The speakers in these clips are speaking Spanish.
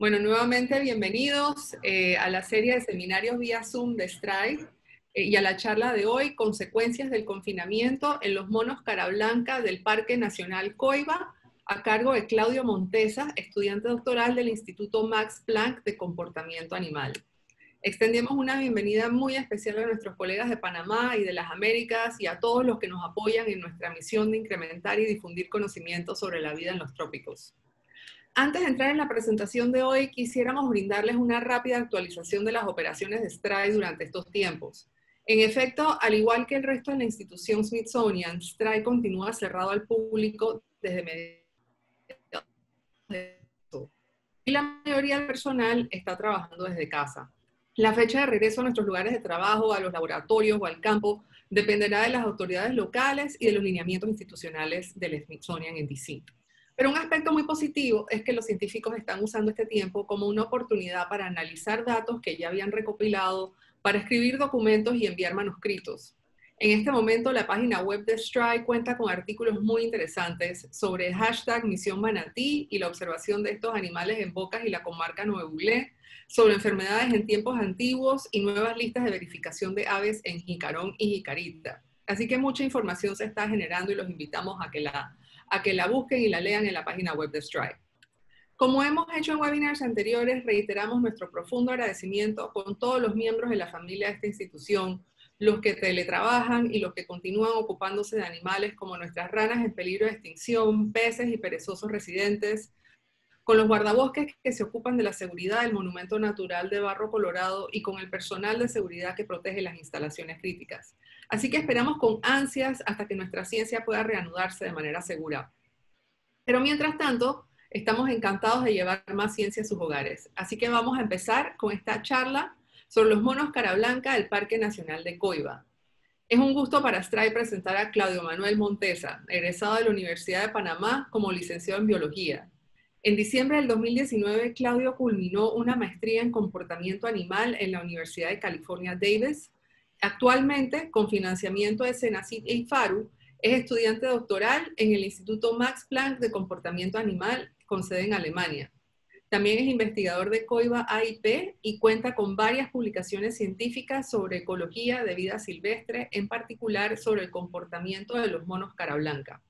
Bueno, nuevamente bienvenidos a la serie de seminarios vía Zoom de Stride y a la charla de hoy, consecuencias del confinamiento en los monos cara blanca del Parque Nacional Coiba, a cargo de Claudio Montesa, estudiante doctoral del Instituto Max Planck de Comportamiento Animal. Extendemos una bienvenida muy especial a nuestros colegas de Panamá y de las Américas y a todos los que nos apoyan en nuestra misión de incrementar y difundir conocimientos sobre la vida en los trópicos. Antes de entrar en la presentación de hoy, quisiéramos brindarles una rápida actualización de las operaciones de Stride durante estos tiempos. En efecto, al igual que el resto de la institución Smithsonian, Stride continúa cerrado al público desde mediados de agosto, y la mayoría del personal está trabajando desde casa. La fecha de regreso a nuestros lugares de trabajo, a los laboratorios o al campo dependerá de las autoridades locales y de los lineamientos institucionales del Smithsonian en DC. Pero un aspecto muy positivo es que los científicos están usando este tiempo como una oportunidad para analizar datos que ya habían recopilado, para escribir documentos y enviar manuscritos. En este momento, la página web de Stride cuenta con artículos muy interesantes sobre el hashtag Misión Manatí y la observación de estos animales en Bocas y la comarca Nuevo Uglé, sobre enfermedades en tiempos antiguos y nuevas listas de verificación de aves en Jicarón y Jicarita. Así que mucha información se está generando y los invitamos a que la busquen y la lean en la página web de Stride. Como hemos hecho en webinars anteriores, reiteramos nuestro profundo agradecimiento con todos los miembros de la familia de esta institución, los que teletrabajan y los que continúan ocupándose de animales como nuestras ranas en peligro de extinción, peces y perezosos residentes, con los guardabosques que se ocupan de la seguridad del Monumento Natural de Barro Colorado y con el personal de seguridad que protege las instalaciones críticas. Así que esperamos con ansias hasta que nuestra ciencia pueda reanudarse de manera segura. Pero mientras tanto, estamos encantados de llevar más ciencia a sus hogares. Así que vamos a empezar con esta charla sobre los monos cara blanca del Parque Nacional de Coiba. Es un gusto para Stride presentar a Claudio Manuel Montesa, egresado de la Universidad de Panamá como licenciado en Biología. En diciembre del 2019, Claudio culminó una maestría en comportamiento animal en la Universidad de California, Davis. Actualmente, con financiamiento de Senacid e IFARU, es estudiante doctoral en el Instituto Max Planck de Comportamiento Animal, con sede en Alemania. También es investigador de Coiba AIP y cuenta con varias publicaciones científicas sobre ecología de vida silvestre, en particular sobre el comportamiento de los monos cara blanca.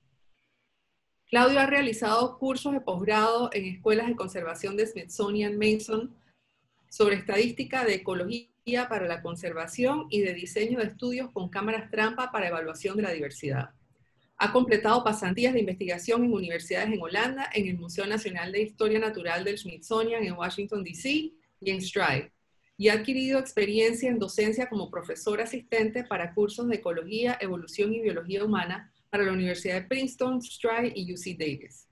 Claudio ha realizado cursos de posgrado en escuelas de conservación de Smithsonian Mason sobre estadística de ecología para la conservación y de diseño de estudios con cámaras trampa para evaluación de la diversidad. Ha completado pasantías de investigación en universidades en Holanda, en el Museo Nacional de Historia Natural del Smithsonian en Washington, D.C. y en Stride. Y ha adquirido experiencia en docencia como profesor asistente para cursos de ecología, evolución y biología humana para la Universidad de Princeton, Stride y UC Davis.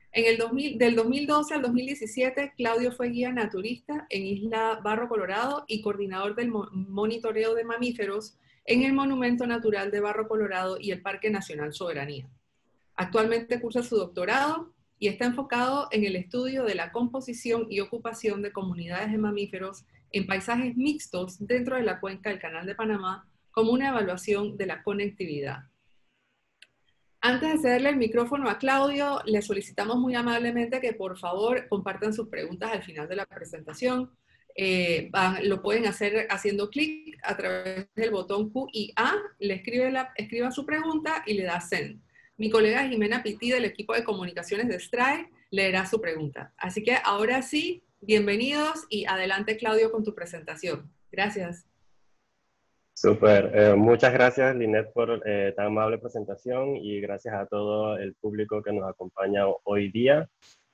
Del 2012 al 2017, Claudio fue guía naturista en Isla Barro Colorado y coordinador del monitoreo de mamíferos en el Monumento Natural de Barro Colorado y el Parque Nacional Soberanía. Actualmente cursa su doctorado y está enfocado en el estudio de la composición y ocupación de comunidades de mamíferos en paisajes mixtos dentro de la cuenca del Canal de Panamá como una evaluación de la conectividad. Antes de cederle el micrófono a Claudio, le solicitamos muy amablemente que por favor compartan sus preguntas al final de la presentación. Lo pueden hacer haciendo clic a través del botón Q y A, escriba su pregunta y le da send. Mi colega Jimena Pití del equipo de comunicaciones de Stride leerá su pregunta. Así que ahora sí, bienvenidos y adelante Claudio con tu presentación. Gracias. Súper, muchas gracias Linet por tan amable presentación y gracias a todo el público que nos acompaña hoy día.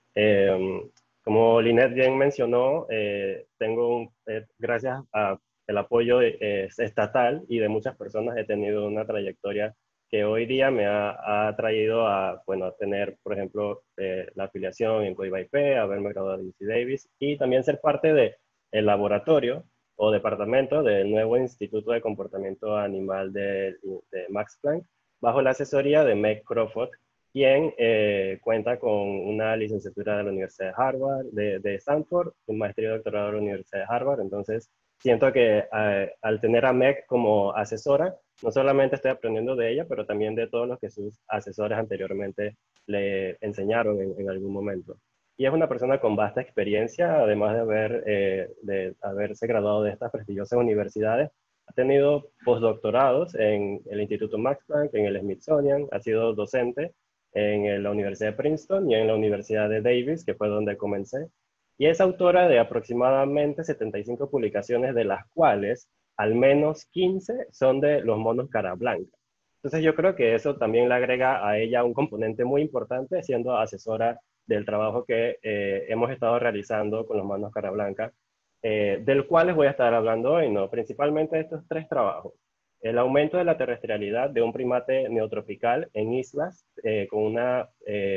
Como Linet bien mencionó, gracias al apoyo estatal y de muchas personas he tenido una trayectoria que hoy día me ha traído a tener, por ejemplo, la afiliación en Coiba IP, haberme graduado de UC Davis y también ser parte del laboratorio o departamento del nuevo Instituto de Comportamiento Animal de Max Planck, bajo la asesoría de Meg Crawford, quien cuenta con una licenciatura de la Universidad de Harvard, de Stanford, un maestría y doctorado de la Universidad de Harvard. Entonces, siento que al tener a Meg como asesora, no solamente estoy aprendiendo de ella, pero también de todos los que sus asesores anteriormente le enseñaron en algún momento. y es una persona con vasta experiencia, además de haberse graduado de estas prestigiosas universidades. Ha tenido postdoctorados en el Instituto Max Planck, en el Smithsonian, ha sido docente en la Universidad de Princeton y en la Universidad de Davis, que fue donde comencé. Y es autora de aproximadamente 75 publicaciones, de las cuales al menos 15 son de los monos cara blanca. Entonces yo creo que eso también le agrega a ella un componente muy importante, siendo asesora del trabajo que hemos estado realizando con los monos cara blanca, del cual les voy a estar hablando hoy, ¿no? Principalmente estos tres trabajos. El aumento de la terrestrialidad de un primate neotropical en islas con una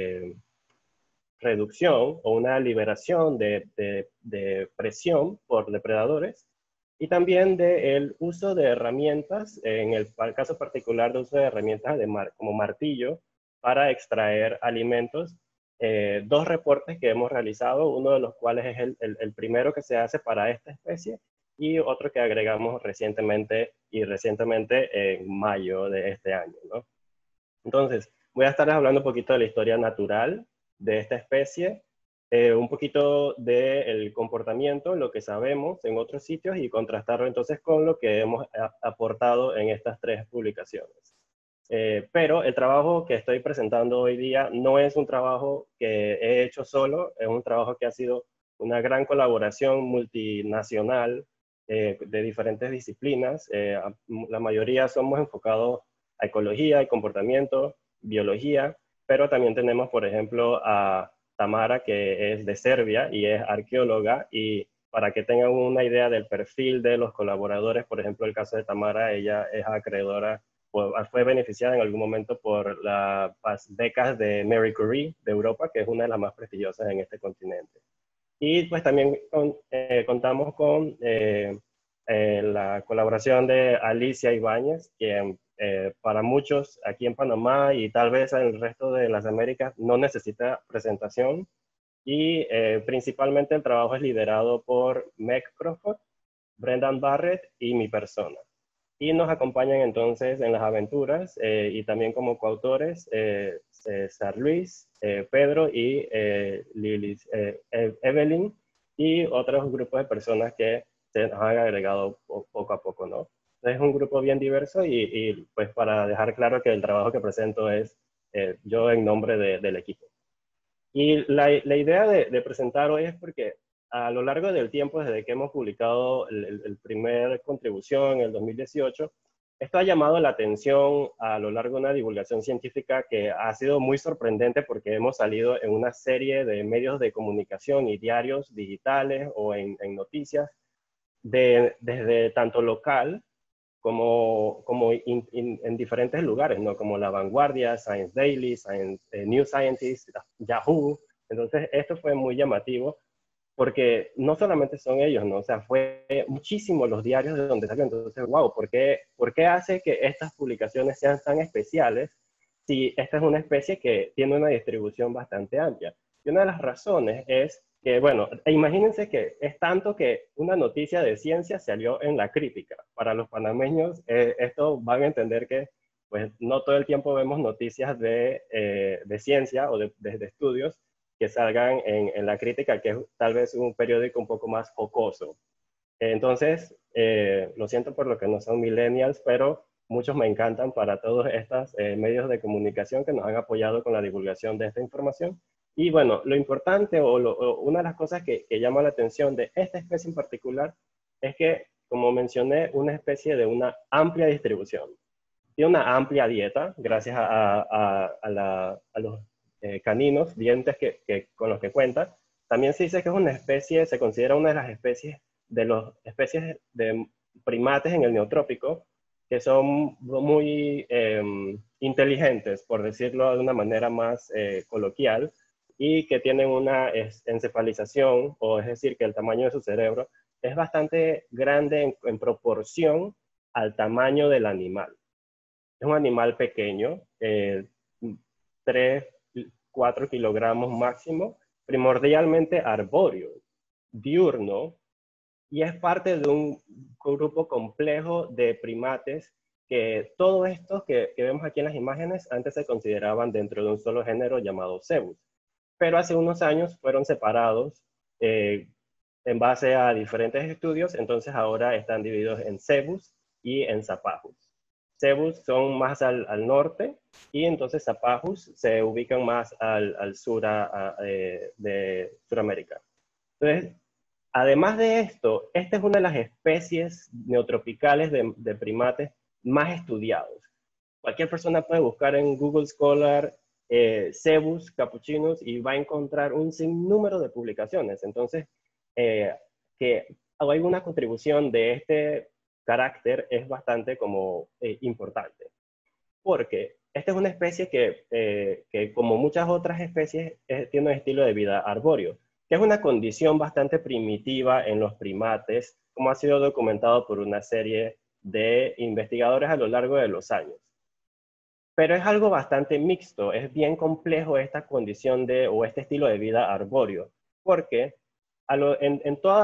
reducción o una liberación de presión por depredadores, y también del uso de herramientas, en el caso particular de uso de herramientas como martillo para extraer alimentos. Dos reportes que hemos realizado, uno de los cuales es el primero que se hace para esta especie y otro que agregamos recientemente en mayo de este año, ¿no? Entonces, voy a estar hablando un poquito de la historia natural de esta especie, un poquito del comportamiento, lo que sabemos en otros sitios, y contrastarlo entonces con lo que hemos aportado en estas tres publicaciones. Pero el trabajo que estoy presentando hoy día no es un trabajo que he hecho solo, es un trabajo que ha sido una gran colaboración multinacional de diferentes disciplinas. La mayoría somos enfocados a ecología y comportamiento, biología, pero también tenemos, por ejemplo, a Tamara, que es de Serbia y es arqueóloga, y para que tengan una idea del perfil de los colaboradores, por ejemplo, el caso de Tamara, ella es acreedora, fue beneficiada en algún momento por las becas de Marie Curie de Europa, que es una de las más prestigiosas en este continente. Y pues también contamos con la colaboración de Alicia Ibáñez, quien para muchos aquí en Panamá y tal vez en el resto de las Américas no necesita presentación. Y principalmente el trabajo es liderado por Meg Crawford, Brendan Barrett y mi persona. Y nos acompañan entonces en las aventuras y también como coautores César Luis, Pedro y Evelyn, y otros grupos de personas que se nos han agregado poco a poco, ¿no? Es un grupo bien diverso y pues para dejar claro que el trabajo que presento es yo en nombre del equipo. Y la idea de presentar hoy es porque a lo largo del tiempo, desde que hemos publicado el primer contribución en el 2018, esto ha llamado la atención a lo largo de una divulgación científica que ha sido muy sorprendente, porque hemos salido en una serie de medios de comunicación y diarios digitales o en noticias, desde tanto local como en diferentes lugares, ¿no? Como La Vanguardia, Science Daily, New Scientist, Yahoo. Entonces, esto fue muy llamativo, porque no solamente son ellos, ¿no? O sea, fue muchísimo los diarios de donde salió. Entonces, wow, ¿por qué hace que estas publicaciones sean tan especiales si esta es una especie que tiene una distribución bastante amplia? Y una de las razones es que, bueno, imagínense que es tanto que una noticia de ciencia salió en la crítica. Para los panameños, esto van a entender que pues no todo el tiempo vemos noticias de ciencia o de estudios que salgan en la crítica, que es tal vez un periódico un poco más jocoso. Entonces, lo siento por lo que no son millennials, pero muchos me encantan para todos estos medios de comunicación que nos han apoyado con la divulgación de esta información. Y bueno, lo importante o una de las cosas que llama la atención de esta especie en particular es que, como mencioné, una especie de una amplia distribución. Tiene una amplia dieta gracias a los caninos, dientes con los que cuenta. También se dice que es una especie, se considera una de las especies de primates en el neotrópico, que son muy inteligentes, por decirlo de una manera más coloquial, y que tienen una encefalización, o es decir, que el tamaño de su cerebro es bastante grande en proporción al tamaño del animal. Es un animal pequeño, 3, 4 kilogramos máximo, primordialmente arbóreo, diurno, y es parte de un grupo complejo de primates que todos estos que vemos aquí en las imágenes antes se consideraban dentro de un solo género llamado Zebus. pero hace unos años fueron separados en base a diferentes estudios, entonces ahora están divididos en cebus y en zapajus. Cebus son más al norte y entonces zapajus se ubican más al sur de Sudamérica. Entonces, además de esto, esta es una de las especies neotropicales de primates más estudiados. Cualquier persona puede buscar en Google Scholar cebus capuchinus y va a encontrar un sinnúmero de publicaciones. Entonces, que hay una contribución de este carácter es bastante como importante. Porque esta es una especie que como muchas otras especies, tiene un estilo de vida arbóreo, que es una condición bastante primitiva en los primates, como ha sido documentado por una serie de investigadores a lo largo de los años. Pero es algo bastante mixto, es bien complejo esta condición o este estilo de vida arbóreo, porque en todo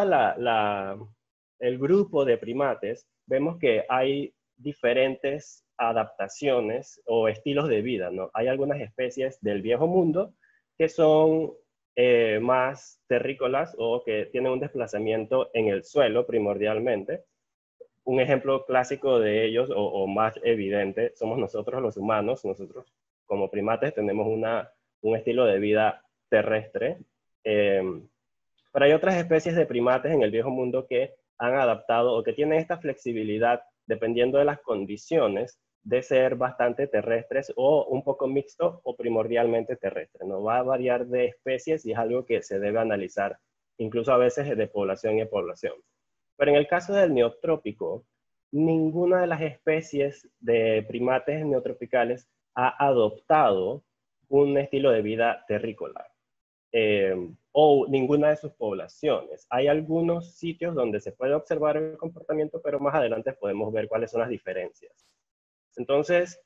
el grupo de primates vemos que hay diferentes adaptaciones o estilos de vida, ¿no? Hay algunas especies del viejo mundo que son más terrícolas o que tienen un desplazamiento en el suelo primordialmente. Un ejemplo clásico de ellos, o más evidente, somos nosotros los humanos. Nosotros como primates tenemos un estilo de vida terrestre, pero hay otras especies de primates en el viejo mundo que han adaptado o que tienen esta flexibilidad dependiendo de las condiciones de ser bastante terrestres o un poco mixto o primordialmente terrestre. No va a variar de especies y es algo que se debe analizar incluso a veces de población en población. Pero en el caso del neotrópico, ninguna de las especies de primates neotropicales ha adoptado un estilo de vida terrícola. O ninguna de sus poblaciones. Hay algunos sitios donde se puede observar el comportamiento, pero más adelante podemos ver cuáles son las diferencias. Entonces,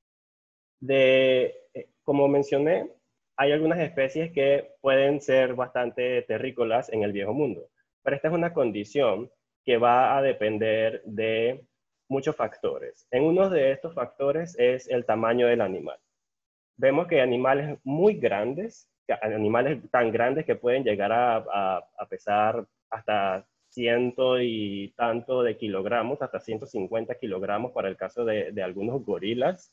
como mencioné, hay algunas especies que pueden ser bastante terrícolas en el viejo mundo, pero esta es una condición que va a depender de muchos factores. En uno de estos factores es el tamaño del animal. Vemos que animales muy grandes, animales tan grandes que pueden llegar a pesar hasta ciento y tanto de kilogramos, hasta 150 kilogramos para el caso de algunos gorilas.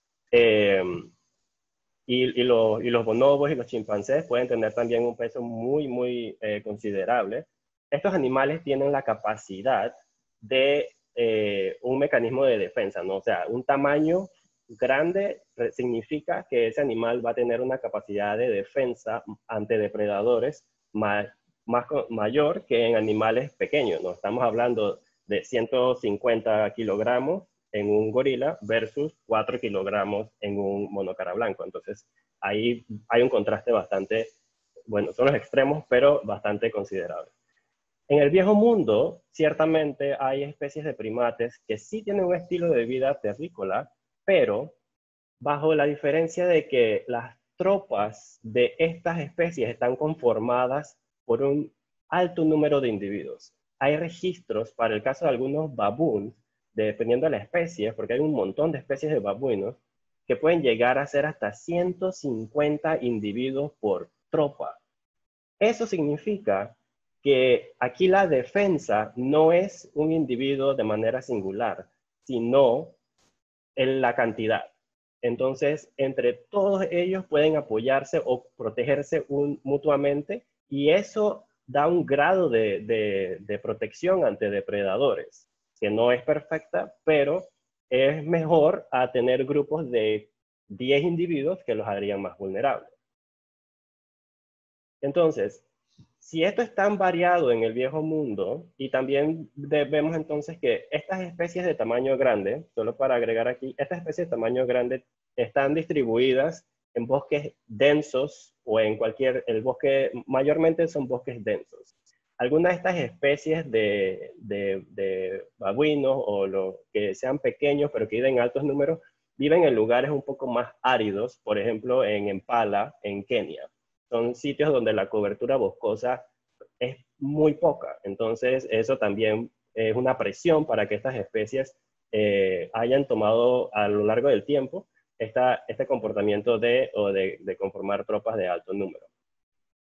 Y los bonobos y los chimpancés pueden tener también un peso muy, muy considerable. Estos animales tienen la capacidad de un mecanismo de defensa, ¿no? O sea, un tamaño grande significa que ese animal va a tener una capacidad de defensa ante depredadores mayor que en animales pequeños, ¿no? Estamos hablando de 150 kilogramos en un gorila versus 4 kilogramos en un mono cara blanco. Entonces, ahí hay un contraste bastante, bueno, son los extremos, pero bastante considerable. En el viejo mundo, ciertamente hay especies de primates que sí tienen un estilo de vida terrícola, pero bajo la diferencia de que las tropas de estas especies están conformadas por un alto número de individuos. Hay registros para el caso de algunos baboons, dependiendo de la especie, porque hay un montón de especies de babuinos, que pueden llegar a ser hasta 150 individuos por tropa. Eso significa que aquí la defensa no es un individuo de manera singular, sino en la cantidad. Entonces, entre todos ellos pueden apoyarse o protegerse mutuamente, y eso da un grado de protección ante depredadores, que no es perfecta, pero es mejor a tener grupos de 10 individuos que los harían más vulnerables. Entonces, si esto es tan variado en el viejo mundo, y también vemos entonces que estas especies de tamaño grande, solo para agregar aquí, estas especies de tamaño grande están distribuidas en bosques densos o en el bosque, mayormente son bosques densos. Algunas de estas especies de babuinos o que sean pequeños pero que viven en altos números, viven en lugares un poco más áridos, por ejemplo en Impala, en Kenia. Son sitios donde la cobertura boscosa es muy poca. Entonces, eso también es una presión para que estas especies hayan tomado a lo largo del tiempo este comportamiento de conformar tropas de alto número.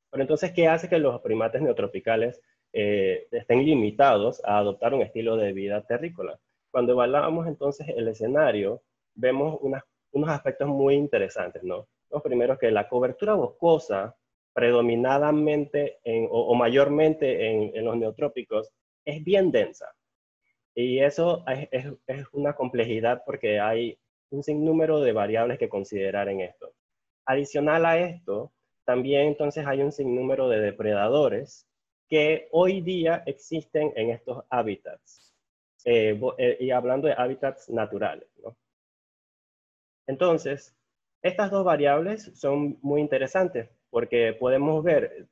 Pero entonces, ¿qué hace que los primates neotropicales estén limitados a adoptar un estilo de vida terrícola? Cuando evaluamos entonces el escenario, vemos unos aspectos muy interesantes, ¿no? Los primeros, que la cobertura boscosa predominadamente o mayormente en los neotrópicos es bien densa. Y eso es una complejidad porque hay un sinnúmero de variables que considerar en esto. Adicional a esto, también entonces hay un sinnúmero de depredadores que hoy día existen en estos hábitats. Y hablando de hábitats naturales, ¿no? Entonces, estas dos variables son muy interesantes porque podemos ver,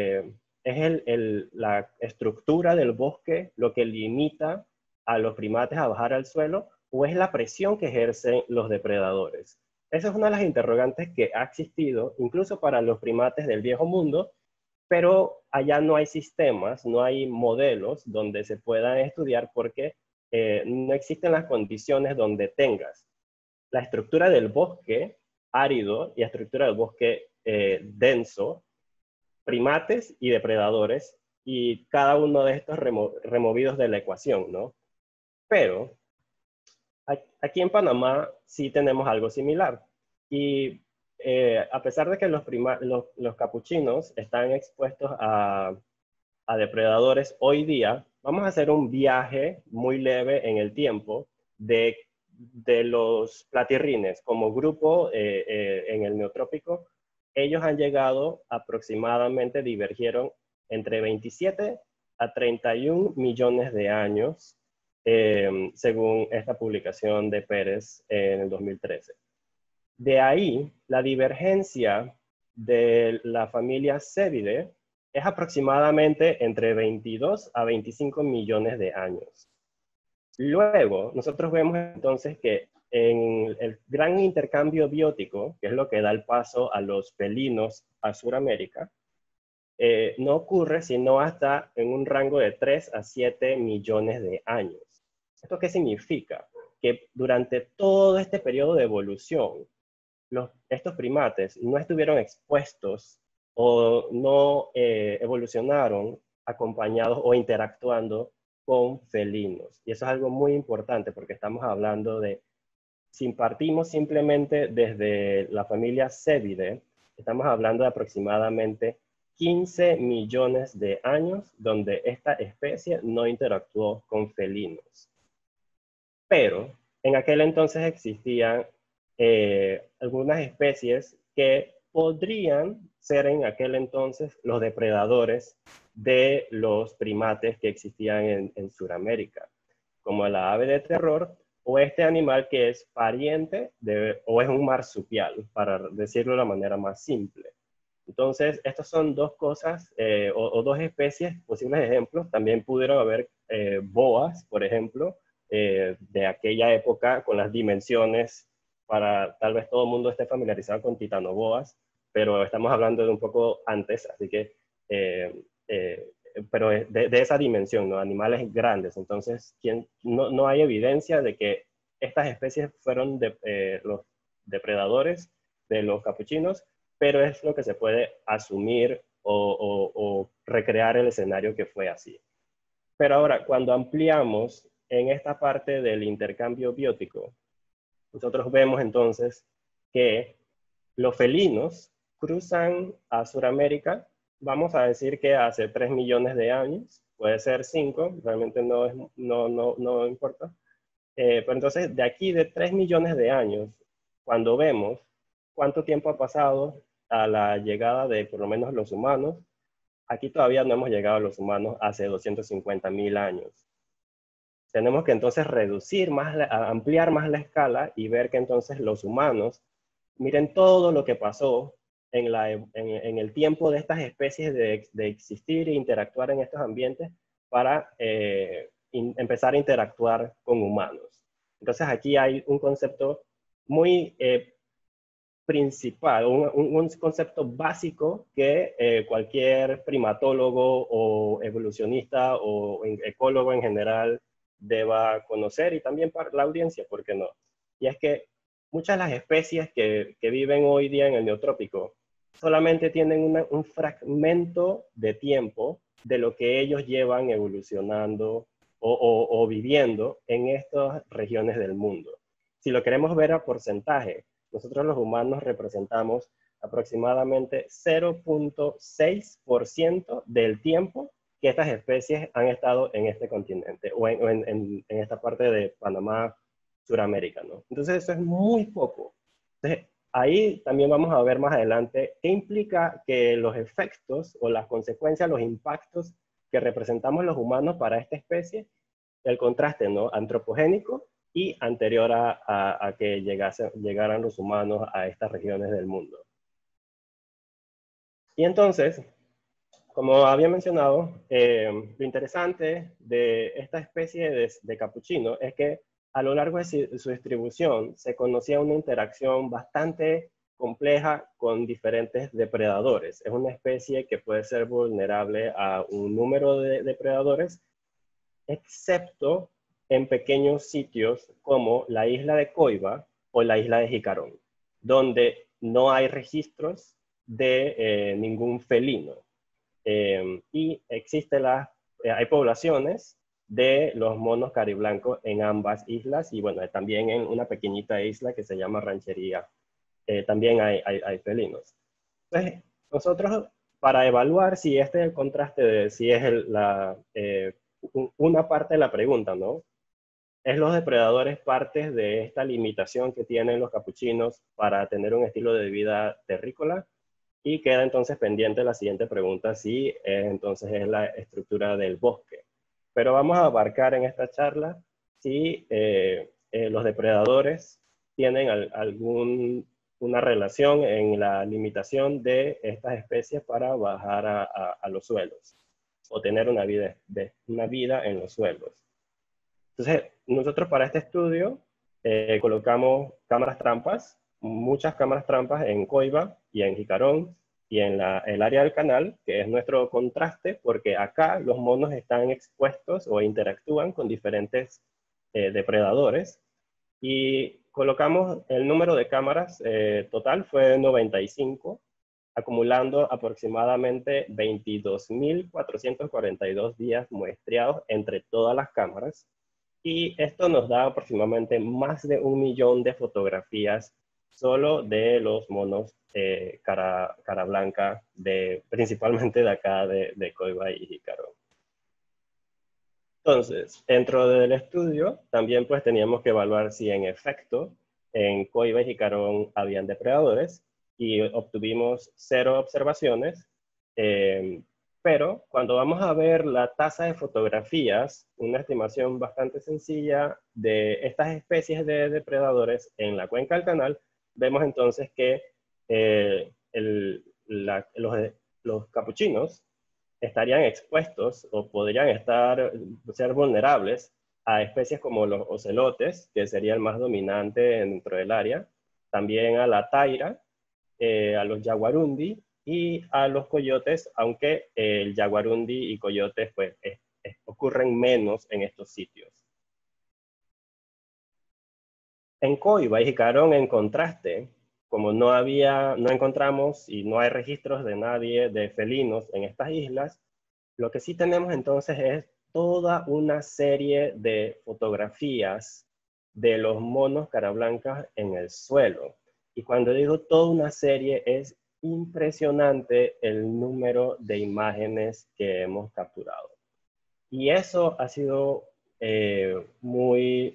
es la estructura del bosque lo que limita a los primates a bajar al suelo, o es la presión que ejercen los depredadores. Esa es una de las interrogantes que ha existido incluso para los primates del viejo mundo, pero allá no hay sistemas, no hay modelos donde se puedan estudiar porque no existen las condiciones donde tengas la estructura del bosque árido y la estructura del bosque denso, primates y depredadores, y cada uno de estos removidos de la ecuación, ¿no? Pero aquí en Panamá sí tenemos algo similar. Y a pesar de que los capuchinos están expuestos a depredadores hoy día, vamos a hacer un viaje muy leve en el tiempo de los platirrines como grupo en el Neotrópico. Ellos han llegado aproximadamente, divergieron entre 27 a 31 millones de años, según esta publicación de Pérez en el 2013. De ahí, la divergencia de la familia Cebidae es aproximadamente entre 22 a 25 millones de años. Luego, nosotros vemos entonces que en el gran intercambio biótico, que es lo que da el paso a los felinos a Sudamérica, no ocurre sino hasta en un rango de 3 a 7 millones de años. ¿Esto qué significa? Que durante todo este periodo de evolución, estos primates no estuvieron expuestos o no evolucionaron acompañados o interactuando con felinos. Y eso es algo muy importante porque estamos hablando de, si partimos simplemente desde la familia Cebidae, estamos hablando de aproximadamente 15 millones de años donde esta especie no interactuó con felinos. Pero en aquel entonces existían algunas especies que podrían ser en aquel entonces los depredadores de los primates que existían en Sudamérica, como la ave de terror o este animal que es pariente o es un marsupial, para decirlo de la manera más simple. Entonces, estas son dos cosas o dos especies, posibles ejemplos. También pudieron haber boas, por ejemplo, de aquella época con las dimensiones, para tal vez todo el mundo esté familiarizado con titanoboas, pero estamos hablando de un poco antes, así que, pero de esa dimensión, ¿no? Animales grandes. Entonces, no hay evidencia de que estas especies fueron los depredadores de los capuchinos, pero es lo que se puede asumir o recrear el escenario que fue así. Pero ahora, cuando ampliamos en esta parte del intercambio biótico, nosotros vemos entonces que los felinos cruzan a Sudamérica, vamos a decir que hace 3 millones de años, puede ser 5, realmente no importa. Pero entonces, de aquí de 3 millones de años, cuando vemos cuánto tiempo ha pasado a la llegada de por lo menos los humanos, aquí todavía no hemos llegado a los humanos hace 250.000 años. Tenemos que entonces reducir más, ampliar más la escala y ver que entonces los humanos, miren todo lo que pasó en el tiempo de estas especies de existir e interactuar en estos ambientes para empezar a interactuar con humanos. Entonces aquí hay un concepto muy principal, un concepto básico que cualquier primatólogo o evolucionista o ecólogo en general deba conocer, y también para la audiencia, ¿por qué no? Y es que muchas de las especies que viven hoy día en el neotrópico solamente tienen un fragmento de tiempo de lo que ellos llevan evolucionando o viviendo en estas regiones del mundo. Si lo queremos ver a porcentaje, nosotros los humanos representamos aproximadamente 0.6% del tiempo que estas especies han estado en este continente o en esta parte de Panamá, Suramérica, ¿no? Entonces eso es muy poco. Entonces, ahí también vamos a ver más adelante qué implica que los efectos o las consecuencias, los impactos que representamos los humanos para esta especie, el contraste, ¿no?, antropogénico y anterior a que llegaran los humanos a estas regiones del mundo. Y entonces, como había mencionado, lo interesante de esta especie de capuchino es que a lo largo de su distribución se conocía una interacción bastante compleja con diferentes depredadores. Es una especie que puede ser vulnerable a un número de depredadores, excepto en pequeños sitios como la isla de Coiba o la isla de Jicarón, donde no hay registros de ningún felino. Y hay poblaciones de los monos cariblancos en ambas islas y bueno, también en una pequeñita isla que se llama Ranchería, también hay felinos. Entonces, nosotros para evaluar si este es el contraste de si es una parte de la pregunta, ¿no? ¿Es los depredadores parte de esta limitación que tienen los capuchinos para tener un estilo de vida terrícola? Y queda entonces pendiente la siguiente pregunta, si entonces es la estructura del bosque. Pero vamos a abarcar en esta charla si los depredadores tienen una relación en la limitación de estas especies para bajar a los suelos o tener una vida en los suelos. Entonces, nosotros para este estudio colocamos cámaras trampas, muchas cámaras trampas en Coiba y en Jicarón y en el área del canal, que es nuestro contraste, porque acá los monos están expuestos o interactúan con diferentes depredadores. Y colocamos el número de cámaras total fue 95, acumulando aproximadamente 22.442 días muestreados entre todas las cámaras. Y esto nos da aproximadamente más de 1 millón de fotografías solo de los monos cara blanca, principalmente de acá de Coiba y Jicarón. Entonces, dentro del estudio, también pues teníamos que evaluar si en efecto en Coiba y Jicarón habían depredadores y obtuvimos 0 observaciones, pero cuando vamos a ver la tasa de fotografías, una estimación bastante sencilla de estas especies de depredadores en la cuenca del canal, vemos entonces que los capuchinos estarían expuestos o podrían ser vulnerables a especies como los ocelotes, que sería el más dominante dentro del área, también a la taira, a los jaguarundi y a los coyotes, aunque el jaguarundi y coyotes pues, ocurren menos en estos sitios. En Coiba y Jicarón, en contraste, como no encontramos y no hay registros de nadie de felinos en estas islas, lo que sí tenemos entonces es toda una serie de fotografías de los monos cara blancas en el suelo. Y cuando digo toda una serie, es impresionante el número de imágenes que hemos capturado. Y eso ha sido muy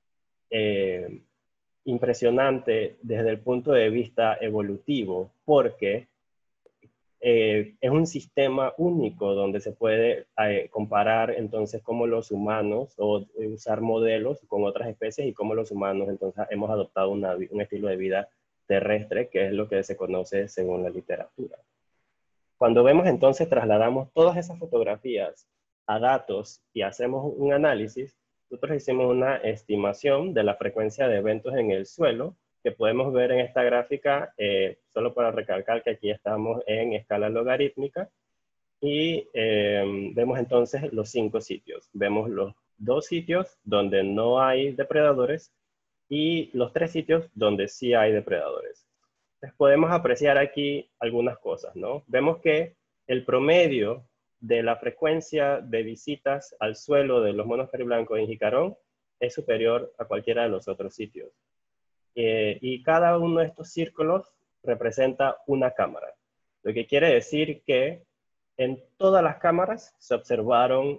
impresionante desde el punto de vista evolutivo, porque es un sistema único donde se puede comparar entonces cómo los humanos o usar modelos con otras especies y cómo los humanos entonces hemos adoptado un estilo de vida terrestre, que es lo que se conoce según la literatura. Cuando vemos entonces, trasladamos todas esas fotografías a datos y hacemos un análisis, nosotros hicimos una estimación de la frecuencia de eventos en el suelo, que podemos ver en esta gráfica, solo para recalcar que aquí estamos en escala logarítmica, y vemos entonces los 5 sitios. Vemos los 2 sitios donde no hay depredadores y los 3 sitios donde sí hay depredadores. Entonces, podemos apreciar aquí algunas cosas, ¿no? Vemos que el promedio de la frecuencia de visitas al suelo de los monos cariblancos en Jicarón es superior a cualquiera de los otros sitios. Y cada uno de estos círculos representa una cámara, lo que quiere decir que en todas las cámaras se observaron,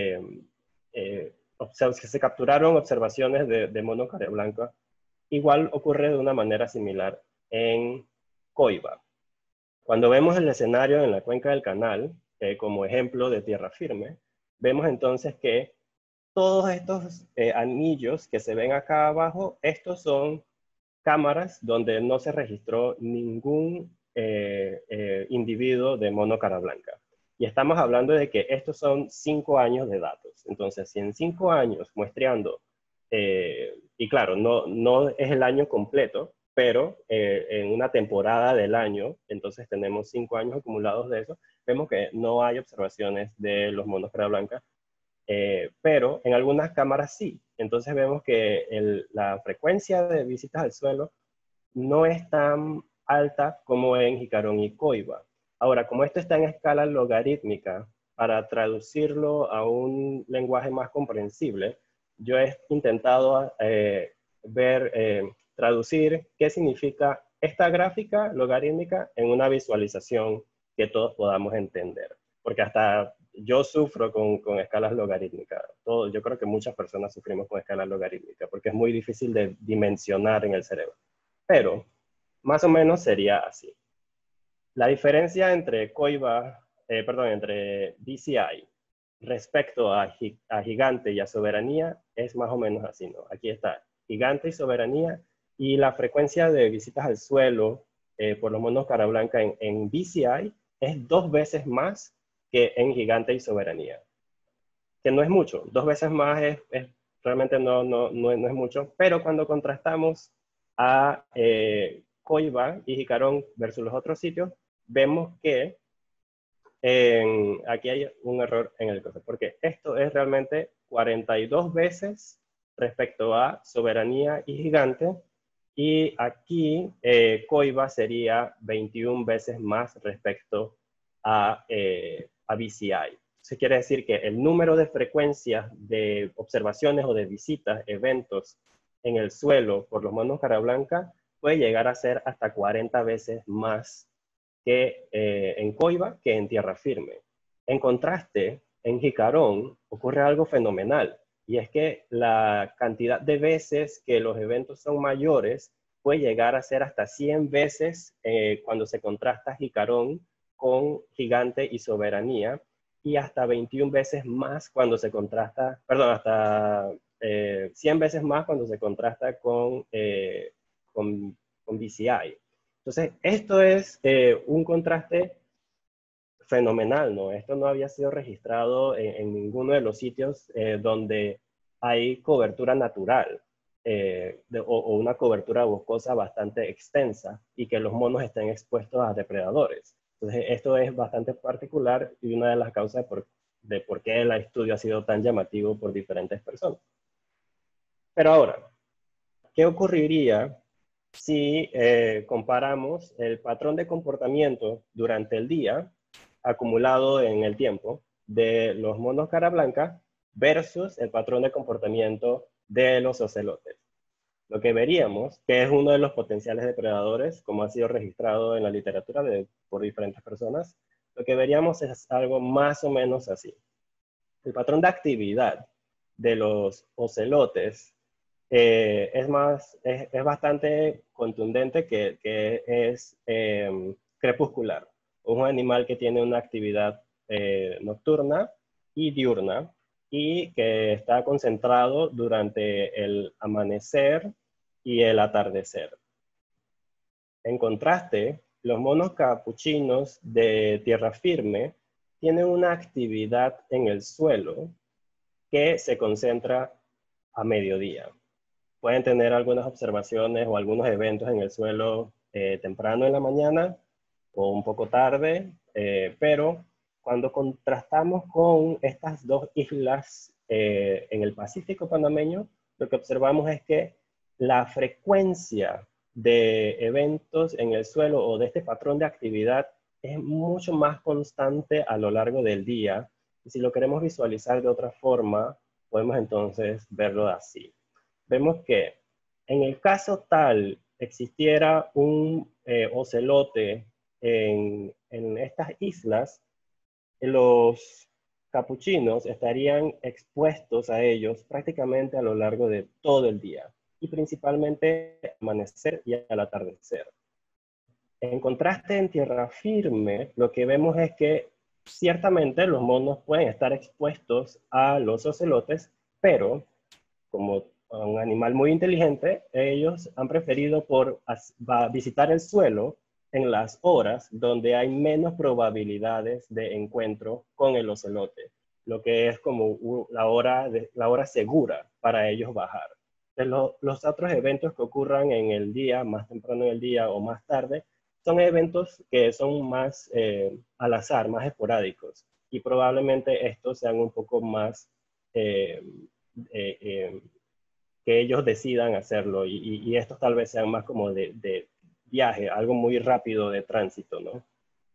se capturaron observaciones de mono cariblanca. Igual ocurre de una manera similar en Coiba. Cuando vemos el escenario en la cuenca del canal, como ejemplo de tierra firme, vemos entonces que todos estos anillos que se ven acá abajo, estos son cámaras donde no se registró ningún individuo de mono cara blanca. Y estamos hablando de que estos son 5 años de datos. Entonces, si en 5 años muestreando, y claro, no es el año completo, pero en una temporada del año, entonces tenemos 5 años acumulados de eso, vemos que no hay observaciones de los monos cara blanca, pero en algunas cámaras sí. Entonces vemos que la frecuencia de visitas al suelo no es tan alta como en Jicarón y Coiba. Ahora, como esto está en escala logarítmica, para traducirlo a un lenguaje más comprensible, yo he intentado traducir qué significa esta gráfica logarítmica en una visualización que todos podamos entender. Porque hasta yo sufro con escalas logarítmicas. Yo creo que muchas personas sufrimos con escalas logarítmicas porque es muy difícil de dimensionar en el cerebro. Pero más o menos sería así. La diferencia entre entre DCI respecto a Gigante y a Soberanía es más o menos así, ¿no? Aquí está Gigante y Soberanía, y la frecuencia de visitas al suelo por los monos cara blanca en DCI es 2 veces más que en Gigante y Soberanía. Que no es mucho, 2 veces más realmente no es mucho, pero cuando contrastamos a Coiba y Jicarón versus los otros sitios, vemos que aquí hay un error en el concepto, porque esto es realmente 42 veces respecto a Soberanía y Gigante, y aquí Coiba sería 21 veces más respecto a BCI. Eso quiere decir que el número de frecuencias de observaciones o de visitas, eventos en el suelo por los monos cara blanca puede llegar a ser hasta 40 veces más que en Coiba que en tierra firme. En contraste, en Jicarón ocurre algo fenomenal, y es que la cantidad de veces que los eventos son mayores puede llegar a ser hasta 100 veces cuando se contrasta Jicarón con Gigante y Soberanía, y hasta 21 veces más cuando se contrasta, perdón, hasta 100 veces más cuando se contrasta con BCI. Entonces, esto es un contraste fenomenal, ¿no? Esto no había sido registrado en ninguno de los sitios donde hay cobertura natural o una cobertura boscosa bastante extensa y que los monos estén expuestos a depredadores. Entonces, esto es bastante particular y una de las causas de por qué el estudio ha sido tan llamativo por diferentes personas. Pero ahora, ¿qué ocurriría si comparamos el patrón de comportamiento durante el día acumulado en el tiempo de los monos cara blanca versus el patrón de comportamiento de los ocelotes? Lo que veríamos, que es uno de los potenciales depredadores, como ha sido registrado en la literatura por diferentes personas, lo que veríamos es algo más o menos así. El patrón de actividad de los ocelotes es bastante contundente, que es crepuscular. Un animal que tiene una actividad nocturna y diurna, y que está concentrado durante el amanecer y el atardecer. En contraste, los monos capuchinos de tierra firme tienen una actividad en el suelo que se concentra a mediodía. Pueden tener algunas observaciones o algunos eventos en el suelo temprano en la mañana o un poco tarde, pero cuando contrastamos con estas dos islas en el Pacífico panameño, lo que observamos es que la frecuencia de eventos en el suelo o de este patrón de actividad es mucho más constante a lo largo del día. Y si lo queremos visualizar de otra forma, podemos entonces verlo así. Vemos que en el caso tal existiera un ocelote en estas islas, los capuchinos estarían expuestos a ellos prácticamente a lo largo de todo el día y principalmente al amanecer y al atardecer. En contraste, en tierra firme, lo que vemos es que ciertamente los monos pueden estar expuestos a los ocelotes, pero como un animal muy inteligente, ellos han preferido visitar el suelo en las horas donde hay menos probabilidades de encuentro con el ocelote, lo que es como la hora segura para ellos bajar. Los otros eventos que ocurran en el día, más temprano en el día o más tarde, son eventos que son más al azar, más esporádicos, y probablemente estos sean un poco más que ellos decidan hacerlo, y estos tal vez sean más como de viaje, algo muy rápido de tránsito, ¿no?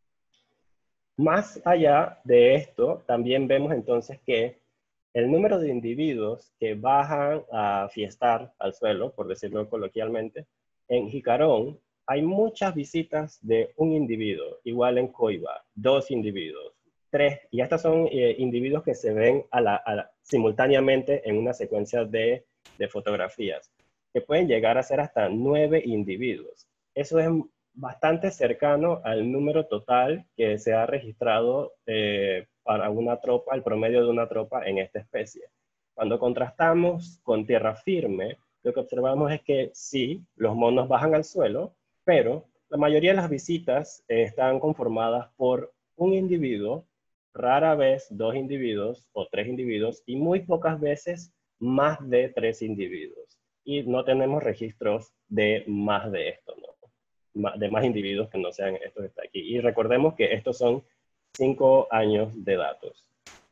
Más allá de esto, también vemos entonces que el número de individuos que bajan a fiestar al suelo, por decirlo coloquialmente, en Jicarón hay muchas visitas de un individuo, igual en Coiba, 2 individuos, 3, y estos son individuos que se ven simultáneamente en una secuencia de fotografías, que pueden llegar a ser hasta 9 individuos. Eso es bastante cercano al número total que se ha registrado para una tropa, el promedio de una tropa en esta especie. Cuando contrastamos con tierra firme, lo que observamos es que sí, los monos bajan al suelo, pero la mayoría de las visitas están conformadas por un individuo, rara vez 2 individuos o 3 individuos, y muy pocas veces más de 3 individuos. Y no tenemos registros de más de esto, ¿no? De más individuos que no sean estos que están aquí. Y recordemos que estos son 5 años de datos.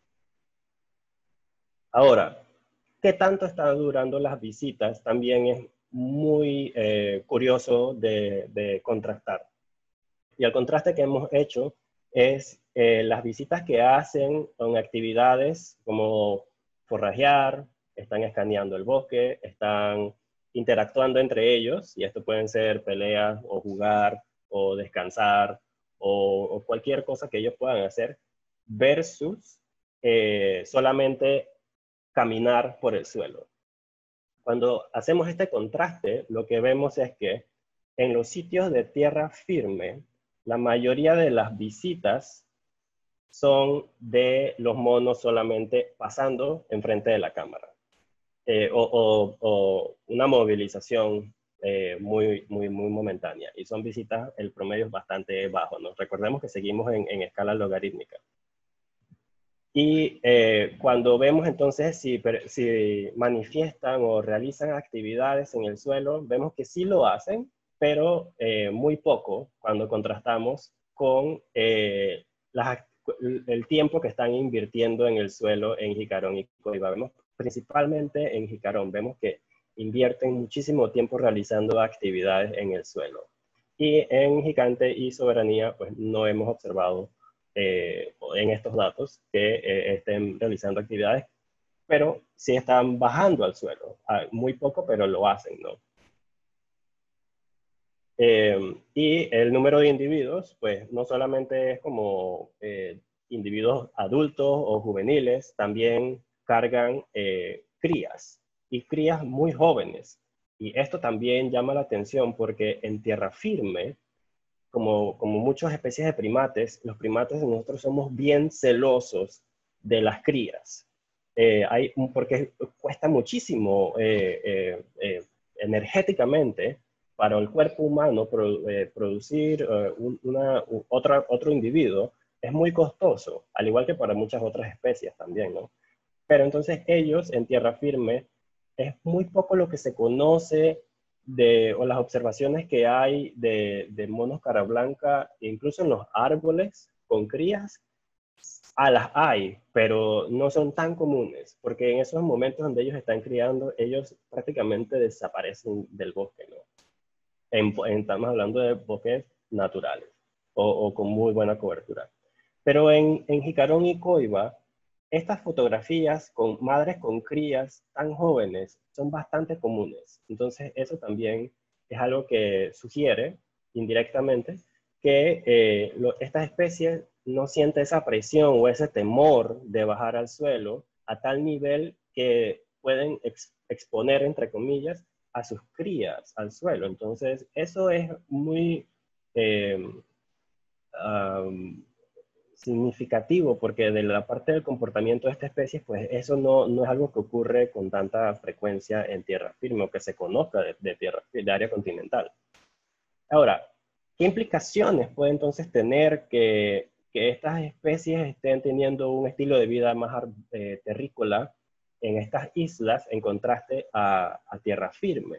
Ahora, ¿qué tanto están durando las visitas? También es muy curioso de contrastar. Y el contraste que hemos hecho es las visitas que hacen con actividades como forrajear, están escaneando el bosque, están interactuando entre ellos, y esto pueden ser peleas o jugar o descansar o cualquier cosa que ellos puedan hacer, versus solamente caminar por el suelo. Cuando hacemos este contraste, lo que vemos es que en los sitios de tierra firme, la mayoría de las visitas son de los monos solamente pasando enfrente de la cámara. O una movilización muy momentánea. Y son visitas, el promedio es bastante bajo, ¿no? Recordemos que seguimos en escala logarítmica. Y cuando vemos entonces si manifiestan o realizan actividades en el suelo, vemos que sí lo hacen, pero muy poco cuando contrastamos con el tiempo que están invirtiendo en el suelo en Jicarón y Coiba. Vemos principalmente en Jicarón, vemos que invierten muchísimo tiempo realizando actividades en el suelo. Y en Jicante y Soberanía, pues no hemos observado en estos datos que estén realizando actividades, pero sí están bajando al suelo. Muy poco, pero lo hacen, ¿no? Y el número de individuos, pues no solamente es como individuos adultos o juveniles, también cargan crías, y crías muy jóvenes. Y esto también llama la atención porque en tierra firme, como muchas especies de primates, los primates nosotros somos bien celosos de las crías. Porque cuesta muchísimo energéticamente para el cuerpo humano producir otro individuo. Es muy costoso, al igual que para muchas otras especies también, ¿no? Pero entonces ellos en tierra firme es muy poco lo que se conoce o las observaciones que hay de monos cara blanca, incluso en los árboles con crías, las hay, pero no son tan comunes, porque en esos momentos donde ellos están criando, ellos prácticamente desaparecen del bosque, ¿no? Estamos hablando de bosques naturales o con muy buena cobertura. Pero en Jicarón y Coiba, estas fotografías con madres con crías tan jóvenes son bastante comunes. Entonces, eso también es algo que sugiere indirectamente que estas especies no sienten esa presión o ese temor de bajar al suelo a tal nivel que pueden exponer, entre comillas, a sus crías al suelo. Entonces, eso es muy significativo, porque de la parte del comportamiento de esta especie, pues eso no es algo que ocurre con tanta frecuencia en tierra firme, o que se conozca de área continental. Ahora, ¿qué implicaciones puede entonces tener que estas especies estén teniendo un estilo de vida más terrícola en estas islas en contraste a tierra firme?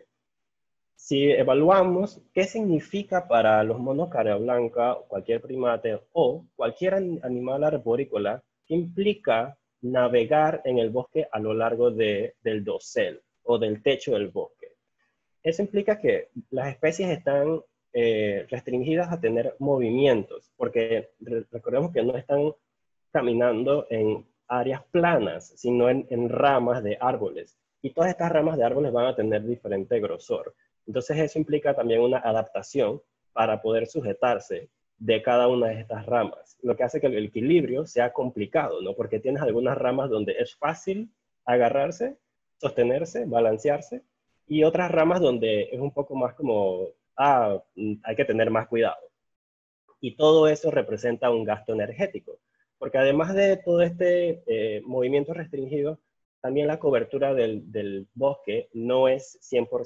Si evaluamos qué significa para los monos cara blanca, cualquier primate o cualquier animal arborícola, qué implica navegar en el bosque a lo largo del dosel o del techo del bosque. Eso implica que las especies están restringidas a tener movimientos, porque recordemos que no están caminando en áreas planas, sino en ramas de árboles. Y todas estas ramas de árboles van a tener diferente grosor. Entonces eso implica también una adaptación para poder sujetarse de cada una de estas ramas, lo que hace que el equilibrio sea complicado, ¿no? Porque tienes algunas ramas donde es fácil agarrarse, sostenerse, balancearse, y otras ramas donde es un poco más como, hay que tener más cuidado. Y todo eso representa un gasto energético, porque además de todo este movimiento restringido, también la cobertura del bosque no está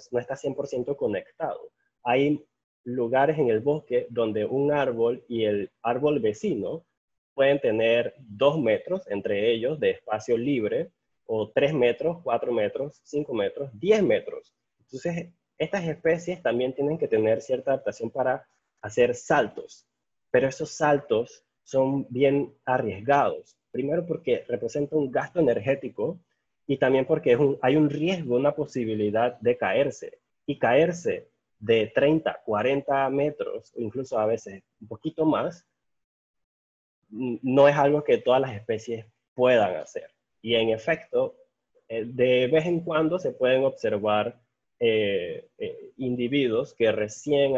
100% conectado. Hay lugares en el bosque donde un árbol y el árbol vecino pueden tener 2 metros entre ellos de espacio libre, o 3 metros, 4 metros, 5 metros, 10 metros. Entonces, estas especies también tienen que tener cierta adaptación para hacer saltos, pero esos saltos son bien arriesgados. Primero porque representa un gasto energético, y también porque hay un riesgo, una posibilidad de caerse. Y caerse de 30, 40 metros, o incluso a veces un poquito más, no es algo que todas las especies puedan hacer. Y en efecto, de vez en cuando se pueden observar individuos que recién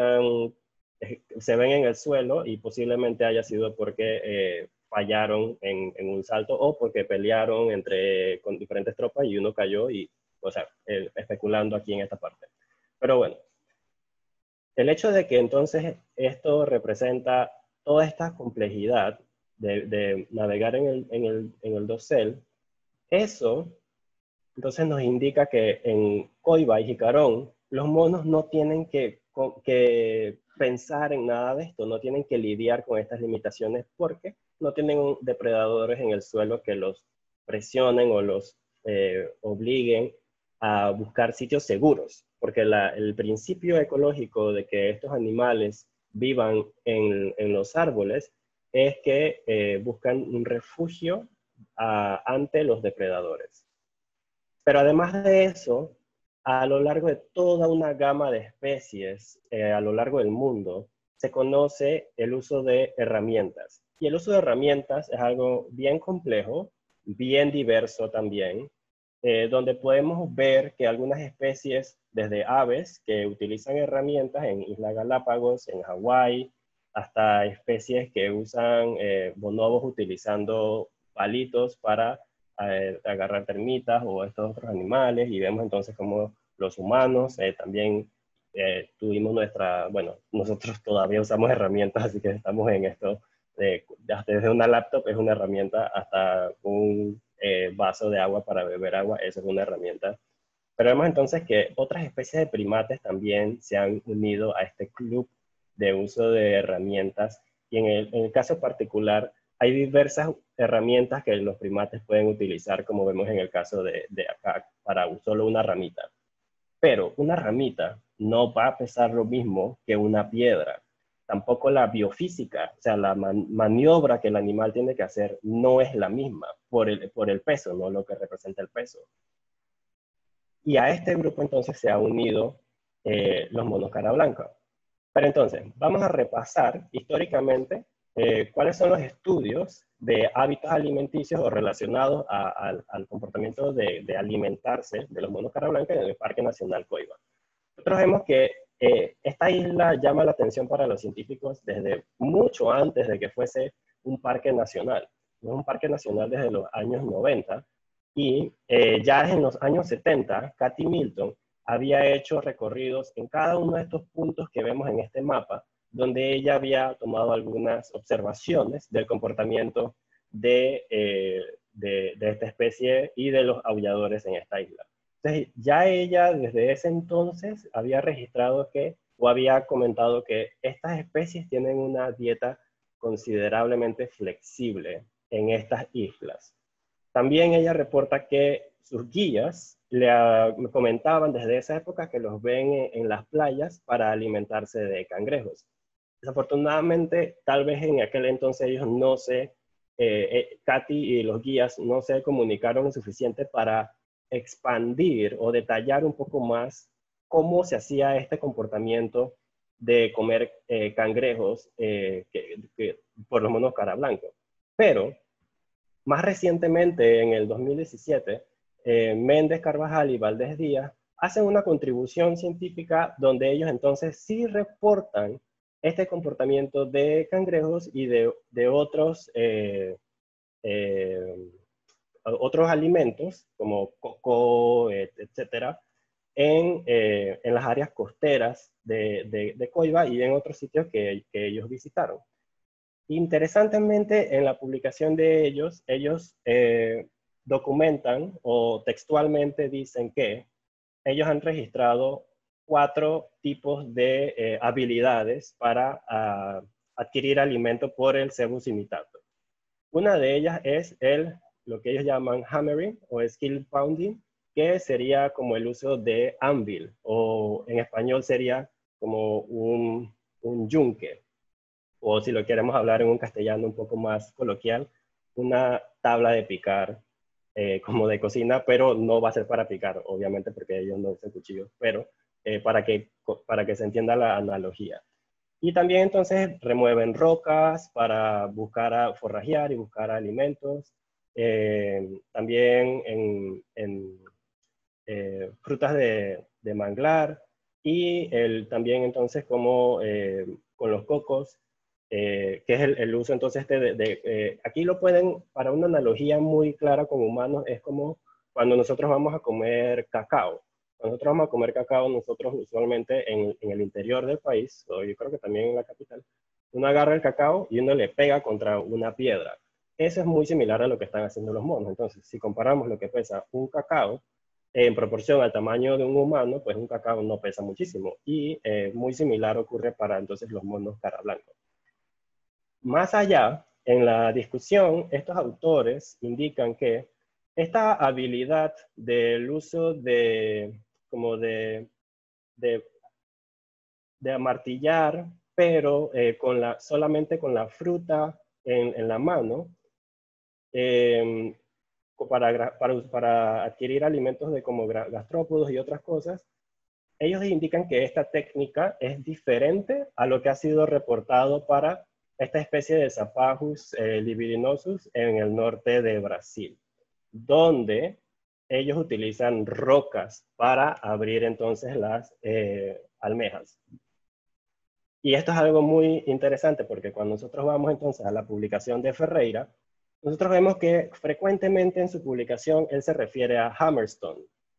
se ven en el suelo, y posiblemente haya sido porque fallaron en un salto, o porque pelearon con diferentes tropas y uno cayó, y, o sea, especulando aquí en esta parte. Pero bueno, el hecho de que entonces esto representa toda esta complejidad de navegar en el dosel, eso entonces nos indica que en Coiba y Jicarón los monos no tienen que pensar en nada de esto, no tienen que lidiar con estas limitaciones, porque no tienen depredadores en el suelo que los presionen o los obliguen a buscar sitios seguros, porque el principio ecológico de que estos animales vivan en los árboles es que buscan un refugio ante los depredadores. Pero además de eso, a lo largo de toda una gama de especies a lo largo del mundo, se conoce el uso de herramientas. Y el uso de herramientas es algo bien complejo, bien diverso también, donde podemos ver que algunas especies, desde aves que utilizan herramientas en Islas Galápagos, en Hawái, hasta especies que usan bonobos utilizando palitos para agarrar termitas o estos otros animales, y vemos entonces cómo los humanos también tuvimos nosotros todavía usamos herramientas, así que estamos en esto, desde una laptop es una herramienta, hasta un vaso de agua para beber agua, eso es una herramienta. Pero vemos entonces que otras especies de primates también se han unido a este club de uso de herramientas, y en el caso particular hay diversas herramientas que los primates pueden utilizar, como vemos en el caso de acá, para solo una ramita. Pero una ramita no va a pesar lo mismo que una piedra. Tampoco la biofísica, o sea, la maniobra que el animal tiene que hacer no es la misma por el peso, no lo que representa el peso. Y a este grupo entonces se ha unido los monos cara blanca. Pero entonces, vamos a repasar históricamente cuáles son los estudios de hábitos alimenticios o relacionados al comportamiento de alimentarse de los monos cara blanca en el Parque Nacional Coiba. Nosotros vemos que esta isla llama la atención para los científicos desde mucho antes de que fuese un parque nacional. Es un parque nacional desde los años 90 y ya en los años 70, Cathy Milton había hecho recorridos en cada uno de estos puntos que vemos en este mapa, donde ella había tomado algunas observaciones del comportamiento de esta especie y de los aulladores en esta isla. Entonces, ya ella desde ese entonces había registrado que, o había comentado que estas especies tienen una dieta considerablemente flexible en estas islas. También ella reporta que sus guías le comentaban desde esa época que los ven en las playas para alimentarse de cangrejos. Desafortunadamente, tal vez en aquel entonces ellos no se, Cathy y los guías no se comunicaron lo suficiente para expandir o detallar un poco más cómo se hacía este comportamiento de comer cangrejos por los monos cara blanca. Pero, más recientemente, en el 2017, Méndez Carvajal y Valdés Díaz hacen una contribución científica donde ellos entonces sí reportan este comportamiento de cangrejos y de otros otros alimentos, como coco, etcétera, en las áreas costeras de Coiba y en otros sitios que ellos visitaron. Interesantemente, en la publicación de ellos documentan o textualmente dicen que ellos han registrado 4 tipos de habilidades para adquirir alimento por el cebus imitator. Una de ellas es lo que ellos llaman hammering o skill pounding, que sería como el uso de anvil, o en español sería como un yunque, o si lo queremos hablar en un castellano un poco más coloquial, una tabla de picar como de cocina, pero no va a ser para picar, obviamente, porque ellos no usan cuchillos, pero para que se entienda la analogía. Y también entonces remueven rocas para buscar forrajear y buscar alimentos. También en frutas de manglar y también entonces como con los cocos, que es el uso entonces aquí lo pueden, para una analogía muy clara con humanos, es como cuando nosotros vamos a comer cacao. Cuando nosotros vamos a comer cacao, nosotros usualmente en el interior del país, o yo creo que también en la capital, uno agarra el cacao y uno le pega contra una piedra. Eso es muy similar a lo que están haciendo los monos. Entonces, si comparamos lo que pesa un cacao en proporción al tamaño de un humano, pues un cacao no pesa muchísimo. Y muy similar ocurre para entonces los monos cara blanca. Más allá, en la discusión, estos autores indican que esta habilidad del uso de amartillar, pero solamente con la fruta en la mano, para adquirir alimentos como gastrópodos y otras cosas, ellos indican que esta técnica es diferente a lo que ha sido reportado para esta especie de Zapajus libidinosus en el norte de Brasil, donde ellos utilizan rocas para abrir entonces las almejas. Y esto es algo muy interesante porque cuando nosotros vamos entonces a la publicación de Ferreira, nosotros vemos que frecuentemente en su publicación él se refiere a hammerstone,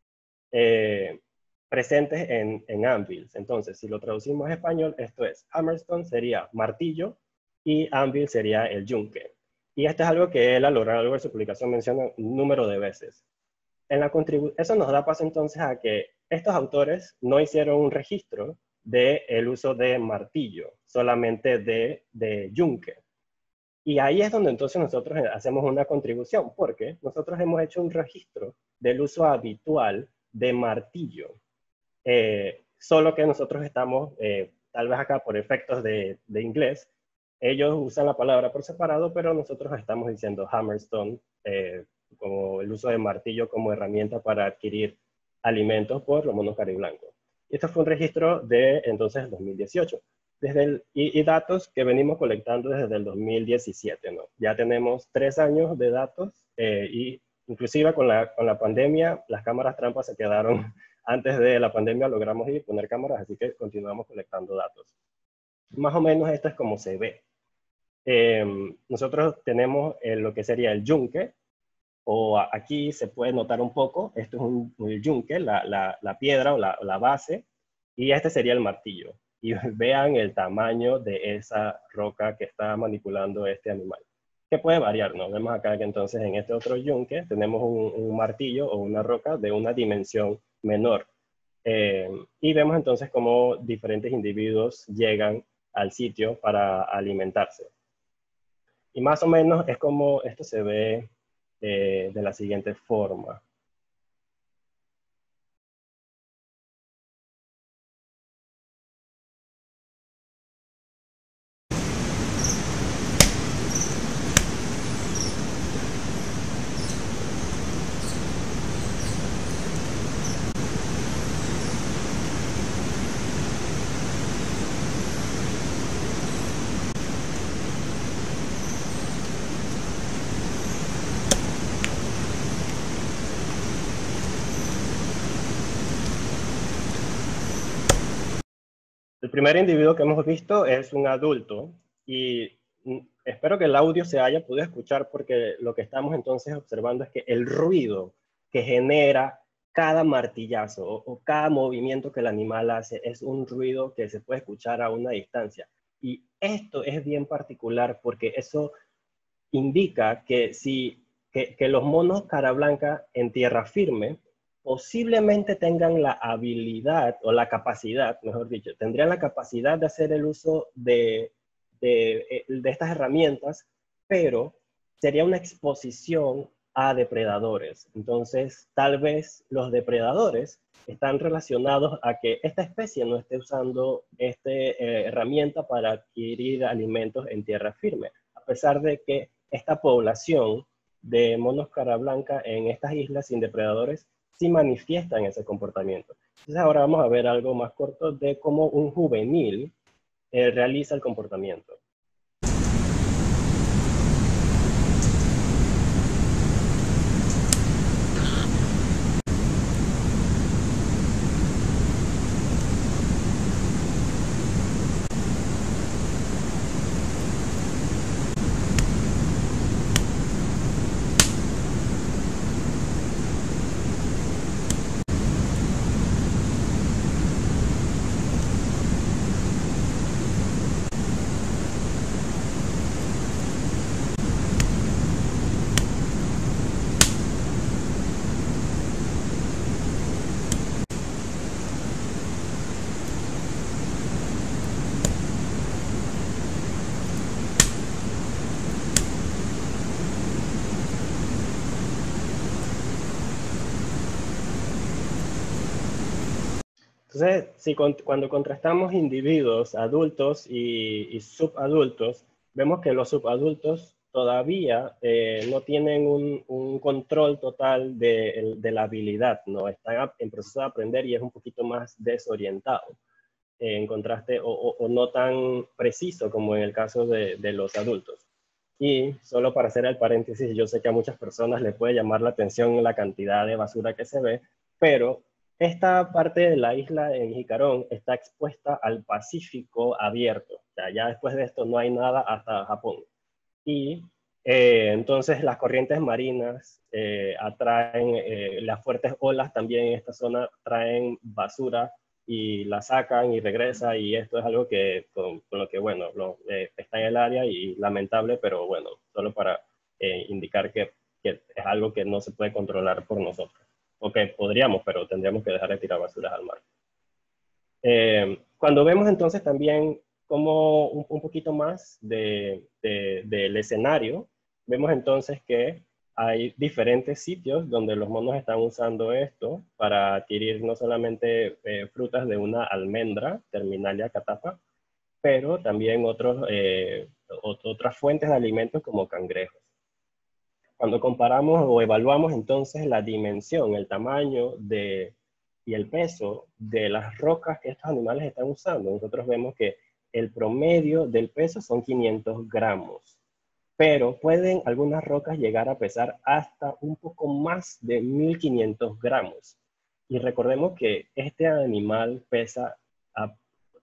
presentes en anvils. Entonces, si lo traducimos a español, esto es, hammerstone sería martillo y anvil sería el yunque. Y esto es algo que él a lo largo de su publicación menciona un número de veces. Eso nos da paso entonces a que estos autores no hicieron un registro del uso de martillo, solamente de yunque. Y ahí es donde entonces nosotros hacemos una contribución, porque nosotros hemos hecho un registro del uso habitual de martillo. Solo que nosotros estamos, tal vez acá por efectos de inglés, ellos usan la palabra por separado, pero nosotros estamos diciendo hammerstone, como el uso de martillo como herramienta para adquirir alimentos por los monos cariblancos. Y esto fue un registro de entonces 2018. y datos que venimos colectando desde el 2017, ¿no? Ya tenemos 3 años de datos y inclusive con la pandemia, las cámaras trampas se quedaron. Antes de la pandemia logramos ir poner cámaras, así que continuamos colectando datos. Más o menos esto es como se ve. Nosotros tenemos lo que sería el yunque, o aquí se puede notar un poco, esto es un yunque, la piedra o la base, y este sería el martillo. Y vean el tamaño de esa roca que está manipulando este animal, que puede variar, ¿no? Vemos acá que entonces en este otro yunque tenemos un martillo o una roca de una dimensión menor. Y vemos entonces cómo diferentes individuos llegan al sitio para alimentarse. Y más o menos es como esto se ve de la siguiente forma. El primer individuo que hemos visto es un adulto y espero que el audio se haya podido escuchar porque lo que estamos entonces observando es que el ruido que genera cada martillazo o cada movimiento que el animal hace es un ruido que se puede escuchar a una distancia. Y esto es bien particular porque eso indica que los monos cara blanca en tierra firme posiblemente tengan la habilidad o la capacidad, mejor dicho, tendrían la capacidad de hacer el uso de estas herramientas, pero sería una exposición a depredadores. Entonces, tal vez los depredadores están relacionados a que esta especie no esté usando esta herramienta para adquirir alimentos en tierra firme, a pesar de que esta población de monos cara blanca en estas islas sin depredadores sí manifiestan ese comportamiento. Entonces ahora vamos a ver algo más corto de cómo un juvenil realiza el comportamiento. Entonces, cuando contrastamos individuos adultos y subadultos, vemos que los subadultos todavía no tienen un control total de la habilidad, ¿no? Están en proceso de aprender y es un poquito más desorientado, en contraste o no tan preciso como en el caso de los adultos. Y solo para hacer el paréntesis, yo sé que a muchas personas les puede llamar la atención la cantidad de basura que se ve, pero esta parte de la isla en Jicarón está expuesta al Pacífico abierto. O sea, ya después de esto no hay nada hasta Japón. Y entonces las corrientes marinas atraen, las fuertes olas también en esta zona traen basura y la sacan y regresa, y esto es algo que con lo que, bueno, está en el área y lamentable, pero bueno, solo para indicar que es algo que no se puede controlar por nosotros. O que podríamos, pero tendríamos que dejar de tirar basuras al mar. Cuando vemos entonces también como un poquito más del escenario, vemos entonces que hay diferentes sitios donde los monos están usando esto para adquirir no solamente frutas de una almendra, Terminalia catapa, pero también otras fuentes de alimentos como cangrejos. Cuando comparamos o evaluamos entonces la dimensión, el tamaño y el peso de las rocas que estos animales están usando, nosotros vemos que el promedio del peso son 500 gramos, pero pueden algunas rocas llegar a pesar hasta un poco más de 1500 gramos. Y recordemos que este animal pesa a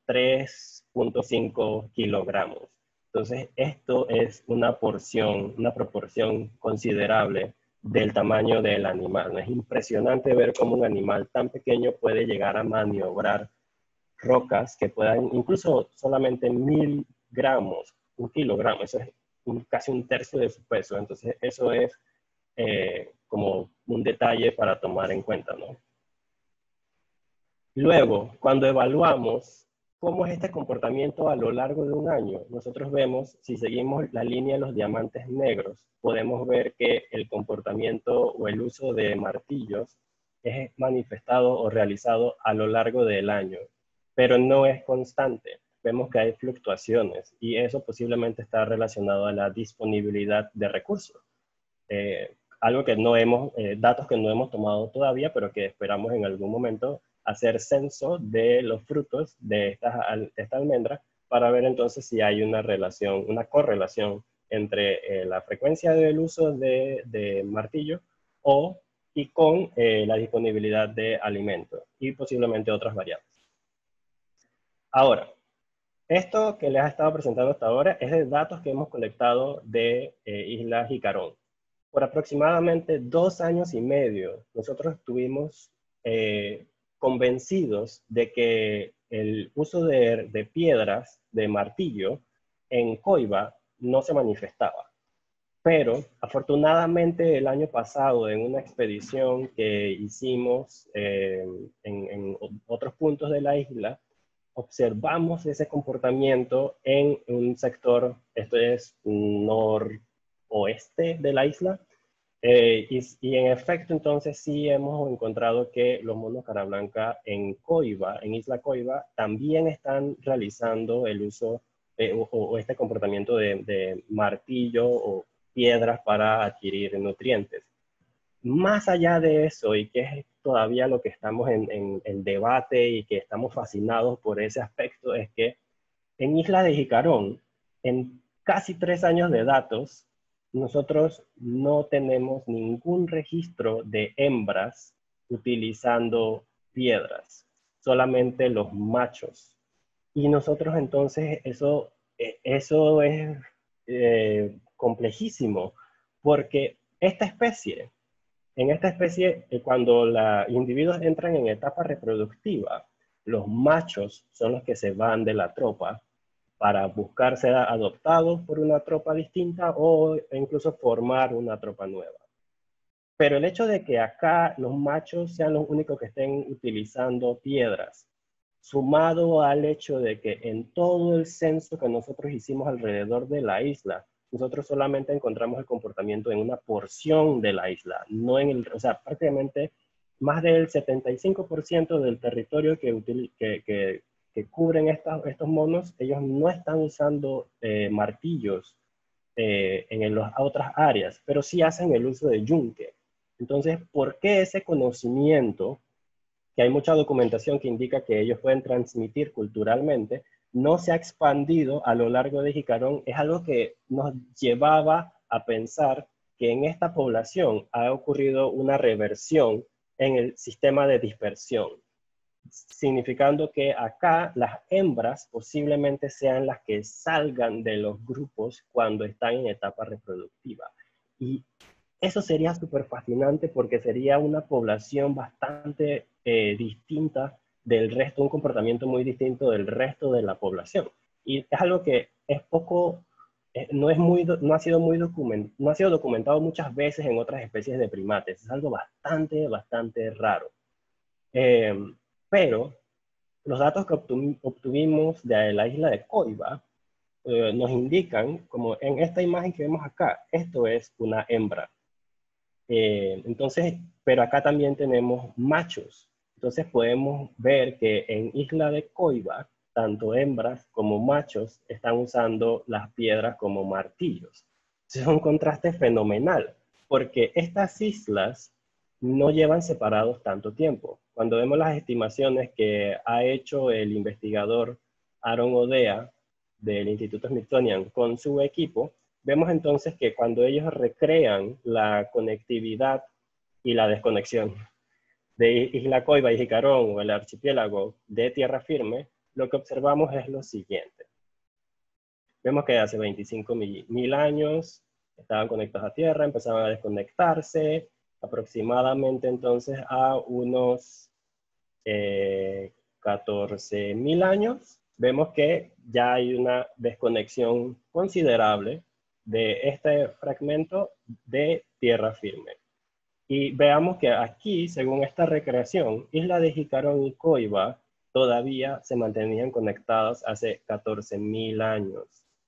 3.5 kilogramos. Entonces, esto es una proporción considerable del tamaño del animal. Es impresionante ver cómo un animal tan pequeño puede llegar a maniobrar rocas que puedan, incluso solamente 1000 gramos, 1 kilogramo, eso es casi un tercio de su peso. Entonces, eso es como un detalle para tomar en cuenta, ¿no? Luego, cuando evaluamos cómo es este comportamiento a lo largo de un año, nosotros vemos, si seguimos la línea de los diamantes negros, podemos ver que el comportamiento o el uso de martillos es manifestado o realizado a lo largo del año, pero no es constante. Vemos que hay fluctuaciones y eso posiblemente está relacionado a la disponibilidad de recursos. Algo que no hemos, datos que no hemos tomado todavía, pero que esperamos en algún momento hacer censo de los frutos de esta almendra para ver entonces si hay una relación, una correlación entre la frecuencia del uso de martillo y con la disponibilidad de alimento y posiblemente otras variables. Ahora, esto que les he estado presentando hasta ahora es de datos que hemos colectado de Isla Jicarón. Por aproximadamente 2 años y medio, nosotros estuvimos convencidos de que el uso de piedras, de martillo, en Coiba no se manifestaba. Pero afortunadamente el año pasado, en una expedición que hicimos en otros puntos de la isla, observamos ese comportamiento en un sector, esto es noroeste de la isla, y en efecto entonces sí hemos encontrado que los monos cara blanca en Coiba, en Isla Coiba, también están realizando el uso o este comportamiento de martillo o piedras para adquirir nutrientes. Más allá de eso, y que es todavía lo que estamos en debate y que estamos fascinados por ese aspecto, es que en Isla de Jicarón, en casi 3 años de datos, nosotros no tenemos ningún registro de hembras utilizando piedras, solamente los machos. Y nosotros entonces eso es complejísimo, porque en esta especie, cuando los individuos entran en etapa reproductiva, los machos son los que se van de la tropa para buscar ser adoptados por una tropa distinta o incluso formar una tropa nueva. Pero el hecho de que acá los machos sean los únicos que estén utilizando piedras, sumado al hecho de que en todo el censo que nosotros hicimos alrededor de la isla, nosotros solamente encontramos el comportamiento en una porción de la isla, no en el, o sea, prácticamente más del 75% del territorio que cubren estos monos, ellos no están usando martillos en las otras áreas, pero sí hacen el uso de yunque. Entonces, ¿por qué ese conocimiento, que hay mucha documentación que indica que ellos pueden transmitir culturalmente, no se ha expandido a lo largo de Jicarón? Es algo que nos llevaba a pensar que en esta población ha ocurrido una reversión en el sistema de dispersión, significando que acá las hembras posiblemente sean las que salgan de los grupos cuando están en etapa reproductiva. Y eso sería súper fascinante porque sería una población bastante distinta del resto, un comportamiento muy distinto del resto de la población. Y es algo que es poco, no ha sido documentado muchas veces en otras especies de primates. Es algo bastante raro. Pero los datos que obtuvimos de la isla de Coiba nos indican, como en esta imagen que vemos acá, esto es una hembra. Entonces, pero acá también tenemos machos. Entonces podemos ver que en Isla de Coiba, tanto hembras como machos están usando las piedras como martillos. Es un contraste fenomenal, porque estas islas no llevan separados tanto tiempo. Cuando vemos las estimaciones que ha hecho el investigador Aaron Odea del Instituto Smithsonian con su equipo, vemos entonces que cuando ellos recrean la conectividad y la desconexión de Isla Coiba y Jicarón o el archipiélago de tierra firme, lo que observamos es lo siguiente. Vemos que hace 25.000 años estaban conectados a tierra, empezaban a desconectarse, aproximadamente entonces a unos 14.000 años, vemos que ya hay una desconexión considerable de este fragmento de tierra firme. Y veamos que aquí, según esta recreación, Isla de Jicarón y Coiba todavía se mantenían conectadas hace 14.000 años.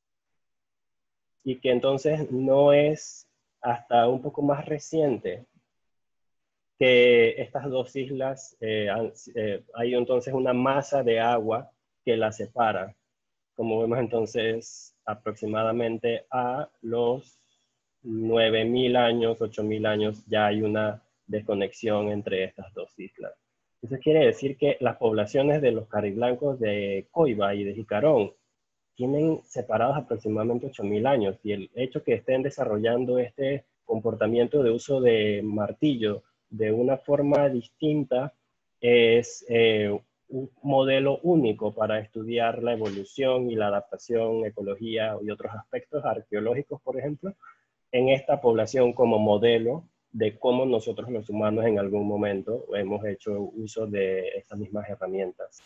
Y que entonces no es hasta un poco más reciente que estas dos islas, hay entonces una masa de agua que las separa. Como vemos entonces, aproximadamente a los 9.000 años, 8.000 años, ya hay una desconexión entre estas dos islas. Eso quiere decir que las poblaciones de los cariblancos de Coiba y de Jicarón tienen separados aproximadamente 8.000 años, y el hecho que estén desarrollando este comportamiento de uso de martillo de una forma distinta es un modelo único para estudiar la evolución y la adaptación, ecología y otros aspectos arqueológicos, por ejemplo, en esta población como modelo de cómo nosotros los humanos en algún momento hemos hecho uso de estas mismas herramientas.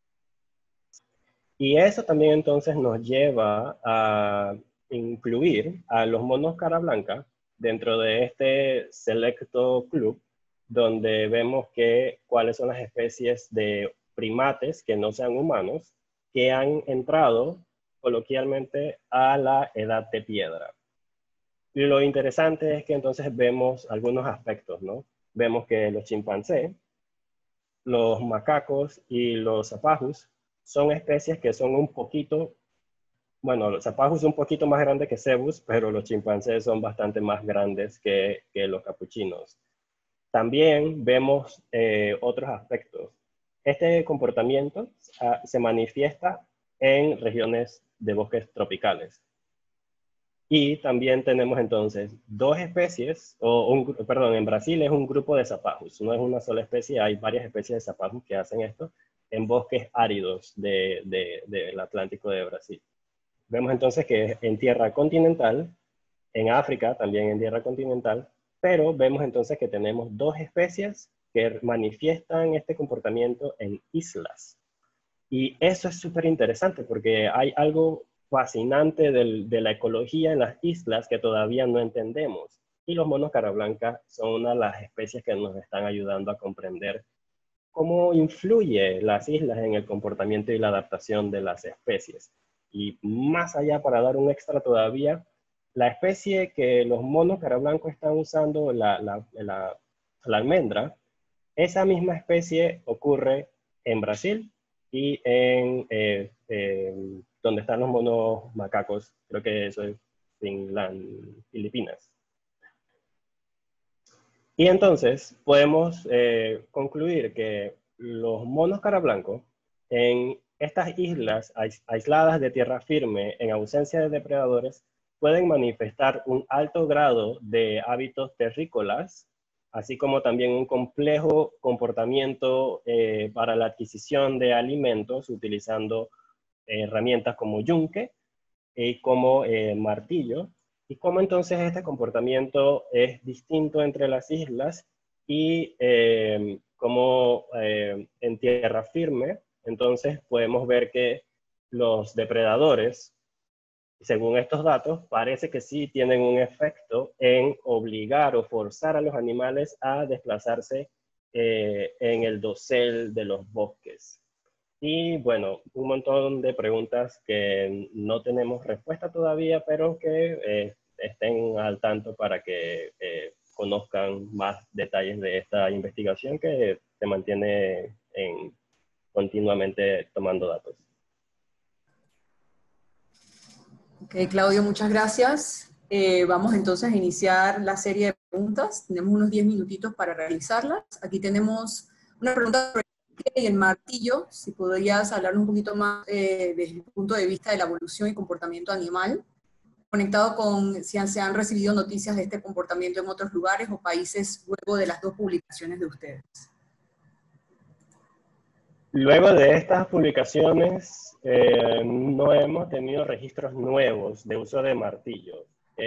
Y eso también entonces nos lleva a incluir a los monos cara blanca dentro de este selecto club, donde vemos que cuáles son las especies de primates que no sean humanos que han entrado coloquialmente a la edad de piedra. Y lo interesante es que entonces vemos algunos aspectos, ¿no? Vemos que los chimpancés, los macacos y los zapajos son especies que son un poquito, bueno, los zapajos son un poquito más grandes que cebus, pero los chimpancés son bastante más grandes que los capuchinos. También vemos otros aspectos. Este comportamiento se manifiesta en regiones de bosques tropicales. Y también tenemos entonces dos especies, perdón, en Brasil es un grupo de zapajos, no es una sola especie, hay varias especies de zapajos que hacen esto en bosques áridos del Atlántico de Brasil. Vemos entonces que en tierra continental, en África también en tierra continental, pero vemos entonces que tenemos dos especies que manifiestan este comportamiento en islas. Y eso es súper interesante porque hay algo fascinante de la ecología en las islas que todavía no entendemos. Y los monos cara blanca son una de las especies que nos están ayudando a comprender cómo influye las islas en el comportamiento y la adaptación de las especies. Y más allá, para dar un extra todavía, la especie que los monos cara blanca están usando, la almendra, esa misma especie ocurre en Brasil y en donde están los monos macacos, creo que eso es Filipinas. Y entonces podemos concluir que los monos cara blanco en estas islas aisladas de tierra firme, en ausencia de depredadores, pueden manifestar un alto grado de hábitos terrícolas, así como también un complejo comportamiento para la adquisición de alimentos utilizando herramientas como yunque y como martillo, y cómo entonces este comportamiento es distinto entre las islas y cómo en tierra firme, entonces podemos ver que los depredadores, según estos datos, parece que sí tienen un efecto en obligar o forzar a los animales a desplazarse en el dosel de los bosques. Y bueno, un montón de preguntas que no tenemos respuesta todavía, pero que estén al tanto para que conozcan más detalles de esta investigación que se mantiene continuamente tomando datos. Ok, Claudio, muchas gracias. Vamos entonces a iniciar la serie de preguntas. Tenemos unos 10 minutitos para realizarlas. Aquí tenemos una pregunta y el martillo, si podrías hablar un poquito más desde el punto de vista de la evolución y comportamiento animal, conectado con si se han recibido noticias de este comportamiento en otros lugares o países luego de las dos publicaciones de ustedes. Luego de estas publicaciones, no hemos tenido registros nuevos de uso de martillos.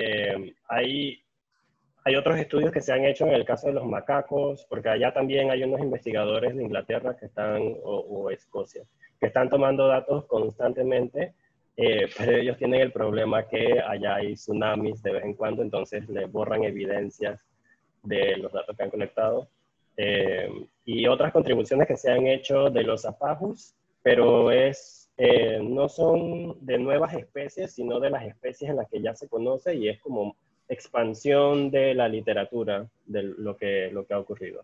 Hay otros estudios que se han hecho en el caso de los macacos, porque allá también hay unos investigadores de Inglaterra que están, o Escocia, que están tomando datos constantemente, pero ellos tienen el problema que allá hay tsunamis de vez en cuando, entonces les borran evidencias de los datos que han colectado. Y otras contribuciones que se han hecho de los apajus, pero no son de nuevas especies, sino de las especies en las que ya se conoce y es como expansión de la literatura de lo que ha ocurrido.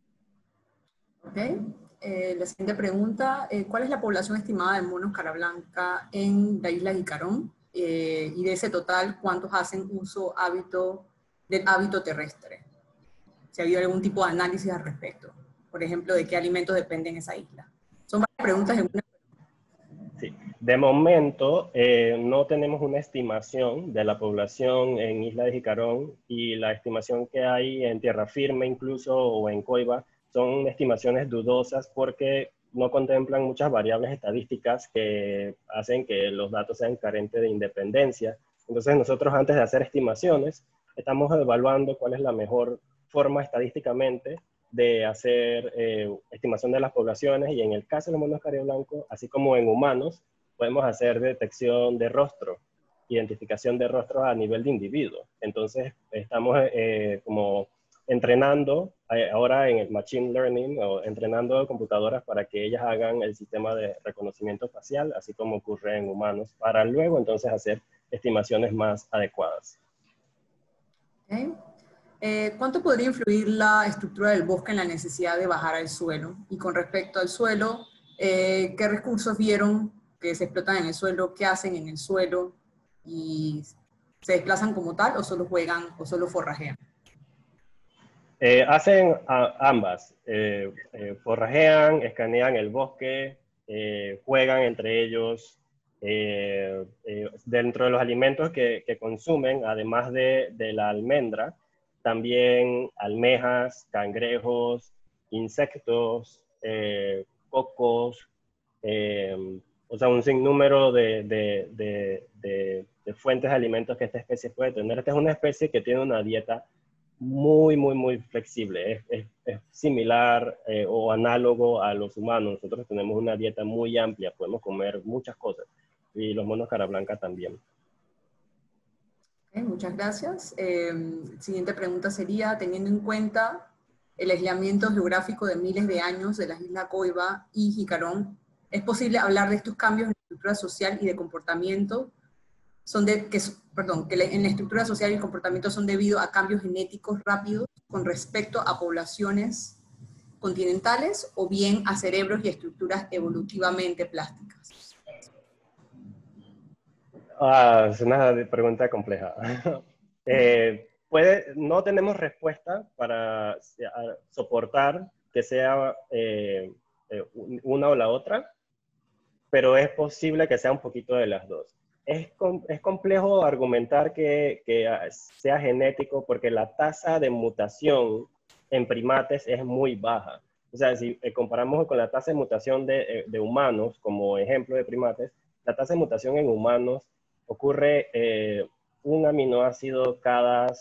Ok. La siguiente pregunta, ¿cuál es la población estimada de monos cara blanca en la isla de Jicarón? Y de ese total, ¿cuántos hacen uso del hábito terrestre? Si ha habido algún tipo de análisis al respecto. Por ejemplo, ¿de qué alimentos dependen esa isla? Son varias preguntas en una. Sí. De momento, no tenemos una estimación de la población en Isla de Jicarón y la estimación que hay en tierra firme incluso o en Coiba son estimaciones dudosas porque no contemplan muchas variables estadísticas que hacen que los datos sean carentes de independencia. Entonces nosotros antes de hacer estimaciones estamos evaluando cuál es la mejor forma estadísticamente de hacer estimación de las poblaciones y en el caso de los monos cariblancos, así como en humanos, podemos hacer detección de rostro, identificación de rostro a nivel de individuo. Entonces estamos como entrenando ahora en el machine learning o entrenando computadoras para que ellas hagan el sistema de reconocimiento facial, así como ocurre en humanos, para luego entonces hacer estimaciones más adecuadas. Okay. ¿Cuánto podría influir la estructura del bosque en la necesidad de bajar al suelo? Y con respecto al suelo, ¿qué recursos vieron que se explotan en el suelo? ¿Qué hacen en el suelo? ¿Y se desplazan como tal o solo juegan o solo forrajean? Hacen ambas. Forrajean, escanean el bosque, juegan entre ellos. Dentro de los alimentos que consumen, además de la almendra, también almejas, cangrejos, insectos, cocos, o sea, un sinnúmero de fuentes de alimentos que esta especie puede tener. Esta es una especie que tiene una dieta muy flexible. Es similar o análogo a los humanos. Nosotros tenemos una dieta muy amplia, podemos comer muchas cosas. Y los monos cara blanca también. Okay, muchas gracias. Siguiente pregunta sería, teniendo en cuenta el aislamiento geográfico de miles de años de las islas Coiba y Jicarón, ¿es posible hablar de estos cambios en la estructura social y de comportamiento? En la estructura social y el comportamiento son debido a cambios genéticos rápidos con respecto a poblaciones continentales o bien a cerebros y estructuras evolutivamente plásticas. Es una pregunta compleja. No tenemos respuesta para soportar que sea una o la otra, pero es posible que sea un poquito de las dos. Es complejo argumentar que sea genético porque la tasa de mutación en primates es muy baja. O sea, si comparamos con la tasa de mutación de humanos como ejemplo de primates, la tasa de mutación en humanos ocurre un aminoácido cada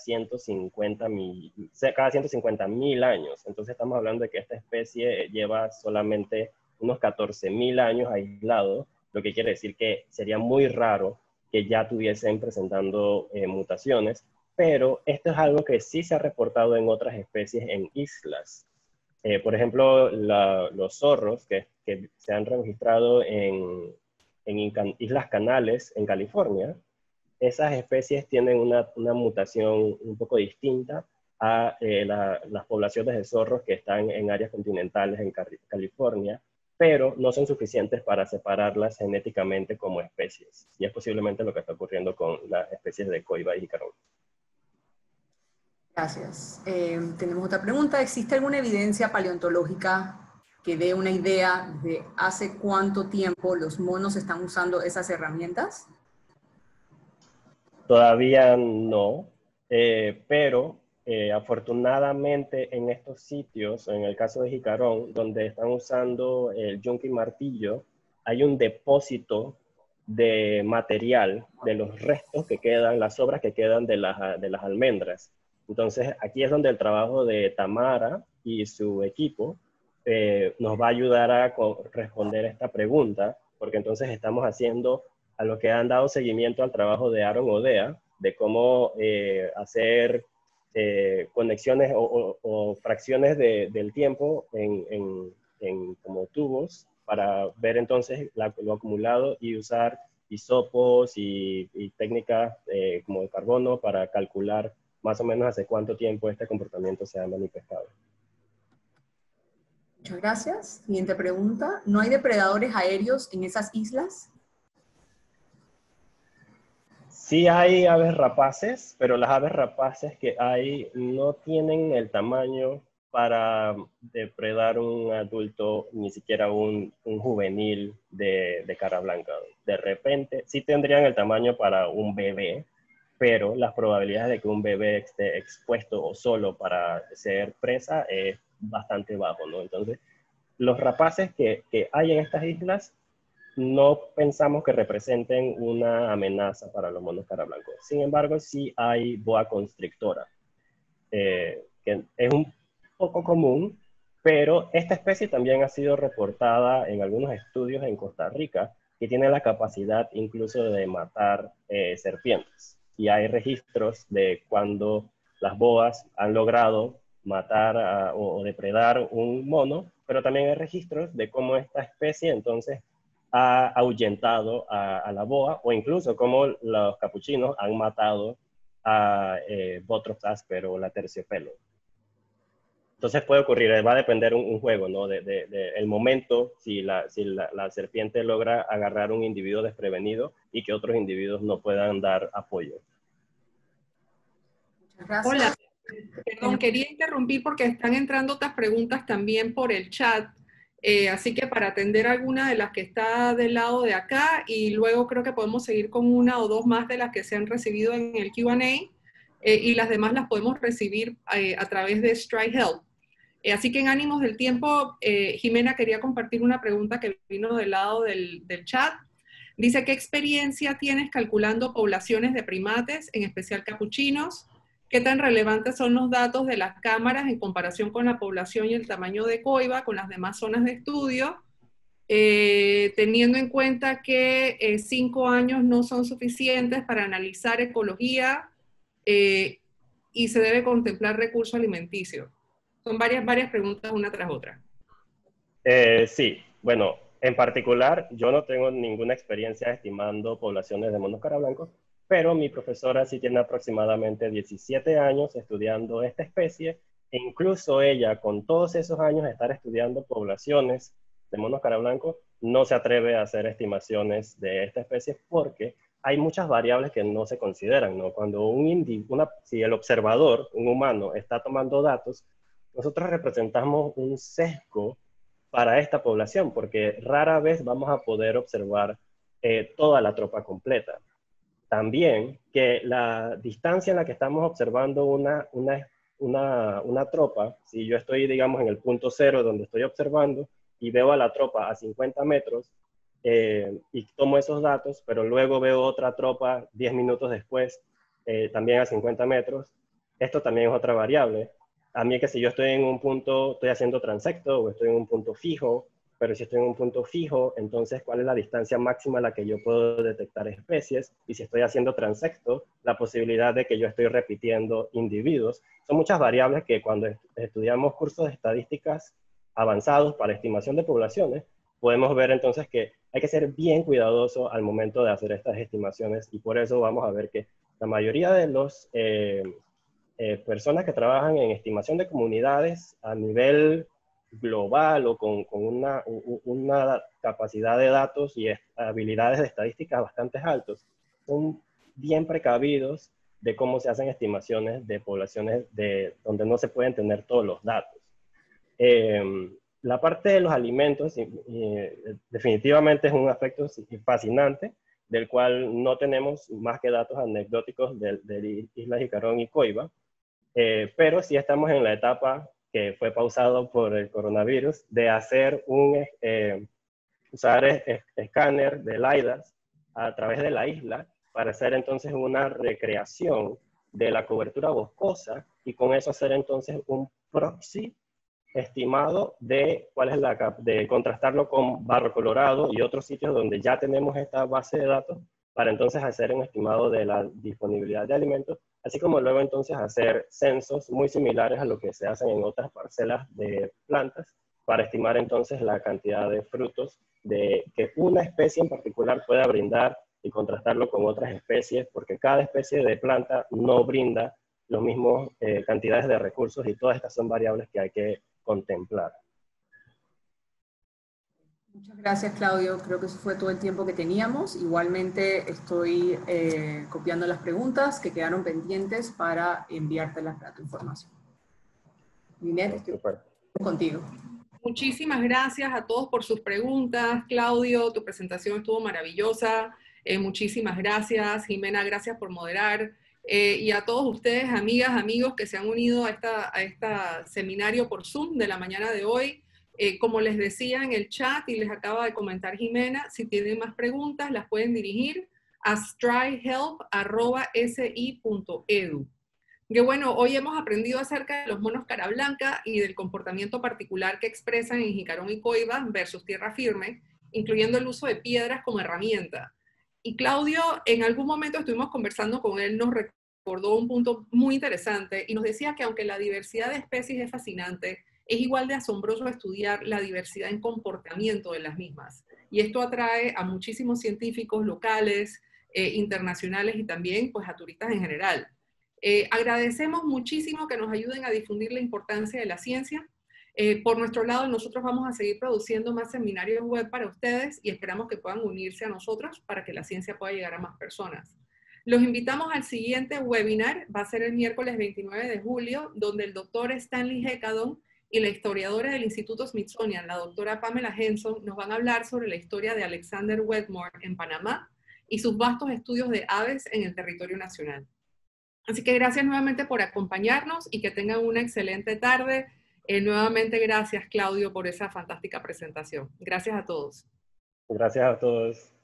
150.000 años. Entonces estamos hablando de que esta especie lleva solamente unos 14.000 años aislado, lo que quiere decir que sería muy raro que ya estuviesen presentando mutaciones, pero esto es algo que sí se ha reportado en otras especies en islas. Por ejemplo, los zorros que se han registrado en Islas Canales, en California, esas especies tienen una mutación un poco distinta a las poblaciones de zorros que están en áreas continentales en California, pero no son suficientes para separarlas genéticamente como especies. Y es posiblemente lo que está ocurriendo con las especies de Coiba y Jicarón. Gracias. Tenemos otra pregunta. ¿Existe alguna evidencia paleontológica que dé una idea de hace cuánto tiempo los monos están usando esas herramientas? Todavía no, pero afortunadamente en estos sitios, en el caso de Jicarón, donde están usando el yunque y martillo, hay un depósito de material, de los restos que quedan, las sobras que quedan de las almendras. Entonces aquí es donde el trabajo de Tamara y su equipo nos va a ayudar a responder esta pregunta, porque entonces estamos haciendo a lo que han dado seguimiento al trabajo de Aaron Odea, de cómo hacer conexiones o fracciones del tiempo en como tubos para ver entonces lo acumulado y usar hisopos y técnicas como de carbono para calcular más o menos hace cuánto tiempo este comportamiento se ha manifestado. Muchas gracias. Siguiente pregunta. ¿No hay depredadores aéreos en esas islas? Sí hay aves rapaces, pero las aves rapaces que hay no tienen el tamaño para depredar un adulto, ni siquiera un juvenil de cara blanca. De repente, sí tendrían el tamaño para un bebé, pero las probabilidades de que un bebé esté expuesto o solo para ser presa es bastante bajo, ¿no? Entonces, los rapaces que hay en estas islas no pensamos que representen una amenaza para los monos cara blancos. Sin embargo, sí hay boa constrictora, que es un poco común, pero esta especie también ha sido reportada en algunos estudios en Costa Rica, que tiene la capacidad incluso de matar serpientes. Y hay registros de cuando las boas han logrado matar o depredar un mono, pero también hay registros de cómo esta especie entonces ha ahuyentado a la boa, o incluso cómo los capuchinos han matado a Botrops asper o la terciopelo. Entonces puede ocurrir, va a depender un juego, ¿no? El momento, si la serpiente logra agarrar un individuo desprevenido y que otros individuos no puedan dar apoyo. Muchas gracias. Hola, perdón, quería interrumpir porque están entrando otras preguntas también por el chat, así que para atender alguna de las que está del lado de acá y luego creo que podemos seguir con una o dos más de las que se han recibido en el Q&A y las demás las podemos recibir a través de Stride Help. Así que en ánimos del tiempo, Jimena quería compartir una pregunta que vino del lado del chat. Dice, ¿qué experiencia tienes calculando poblaciones de primates, en especial capuchinos? ¿Qué tan relevantes son los datos de las cámaras en comparación con la población y el tamaño de coiba con las demás zonas de estudio? Teniendo en cuenta que 5 años no son suficientes para analizar ecología y se debe contemplar recurso alimenticio. Son varias preguntas una tras otra. Sí, bueno, en particular yo no tengo ninguna experiencia estimando poblaciones de monos cara blancos, pero mi profesora sí tiene aproximadamente 17 años estudiando esta especie, e incluso ella con todos esos años de estar estudiando poblaciones de monos cara blancos, no se atreve a hacer estimaciones de esta especie porque hay muchas variables que no se consideran, ¿no? Cuando si el observador, un humano, está tomando datos, nosotros representamos un sesgo para esta población, porque rara vez vamos a poder observar toda la tropa completa. También que la distancia en la que estamos observando una tropa, si yo estoy, digamos, en el punto cero donde estoy observando y veo a la tropa a 50 metros y tomo esos datos, pero luego veo otra tropa 10 minutos después, también a 50 metros, esto también es otra variable. A mí es que si yo estoy en un punto, estoy haciendo transecto o estoy en un punto fijo, pero si estoy en un punto fijo, entonces ¿cuál es la distancia máxima a la que yo puedo detectar especies? Y si estoy haciendo transecto, la posibilidad de que yo estoy repitiendo individuos. Son muchas variables que cuando estudiamos cursos de estadísticas avanzados para estimación de poblaciones, podemos ver entonces que hay que ser bien cuidadoso al momento de hacer estas estimaciones y por eso vamos a ver que la mayoría de los personas que trabajan en estimación de comunidades a nivel global o con una capacidad de datos y habilidades de estadística bastante altos, son bien precavidos de cómo se hacen estimaciones de poblaciones donde no se pueden tener todos los datos. la parte de los alimentos definitivamente es un aspecto fascinante, del cual no tenemos más que datos anecdóticos de Isla Jicarón y Coiba, pero sí estamos en la etapa que fue pausado por el coronavirus, de hacer usar escáner de LiDAR a través de la isla para hacer entonces una recreación de la cobertura boscosa y con eso hacer entonces un proxy estimado de cuál es de contrastarlo con Barro Colorado y otros sitios donde ya tenemos esta base de datos para entonces hacer un estimado de la disponibilidad de alimentos, así como luego entonces hacer censos muy similares a lo que se hacen en otras parcelas de plantas para estimar entonces la cantidad de frutos que una especie en particular pueda brindar y contrastarlo con otras especies, porque cada especie de planta no brinda los mismos cantidades de recursos y todas estas son variables que hay que contemplar. Muchas gracias, Claudio. Creo que eso fue todo el tiempo que teníamos. Igualmente estoy copiando las preguntas que quedaron pendientes para enviártelas para tu información. Linet, estoy contigo. Muchísimas gracias a todos por sus preguntas. Claudio, tu presentación estuvo maravillosa. Muchísimas gracias. Jimena, gracias por moderar. Y a todos ustedes, amigas, amigos que se han unido a este seminario por Zoom de la mañana de hoy. Como les decía en el chat y les acaba de comentar Jimena, si tienen más preguntas las pueden dirigir a stridehelp@si.edu. Que bueno, hoy hemos aprendido acerca de los monos cara blanca y del comportamiento particular que expresan en Jicarón y Coiba versus tierra firme, incluyendo el uso de piedras como herramienta. Y Claudio, en algún momento estuvimos conversando con él, nos recordó un punto muy interesante y nos decía que aunque la diversidad de especies es fascinante, es igual de asombroso estudiar la diversidad en comportamiento de las mismas. Y esto atrae a muchísimos científicos locales, internacionales y también pues, a turistas en general. Agradecemos muchísimo que nos ayuden a difundir la importancia de la ciencia. Por nuestro lado, nosotros vamos a seguir produciendo más seminarios web para ustedes y esperamos que puedan unirse a nosotros para que la ciencia pueda llegar a más personas. Los invitamos al siguiente webinar, va a ser el miércoles 29 de julio, donde el doctor Stanley Hecadon y la historiadora del Instituto Smithsonian, la doctora Pamela Henson, nos van a hablar sobre la historia de Alexander Wetmore en Panamá y sus vastos estudios de aves en el territorio nacional. Así que gracias nuevamente por acompañarnos y que tengan una excelente tarde. Nuevamente gracias, Claudio, por esa fantástica presentación. Gracias a todos. Gracias a todos.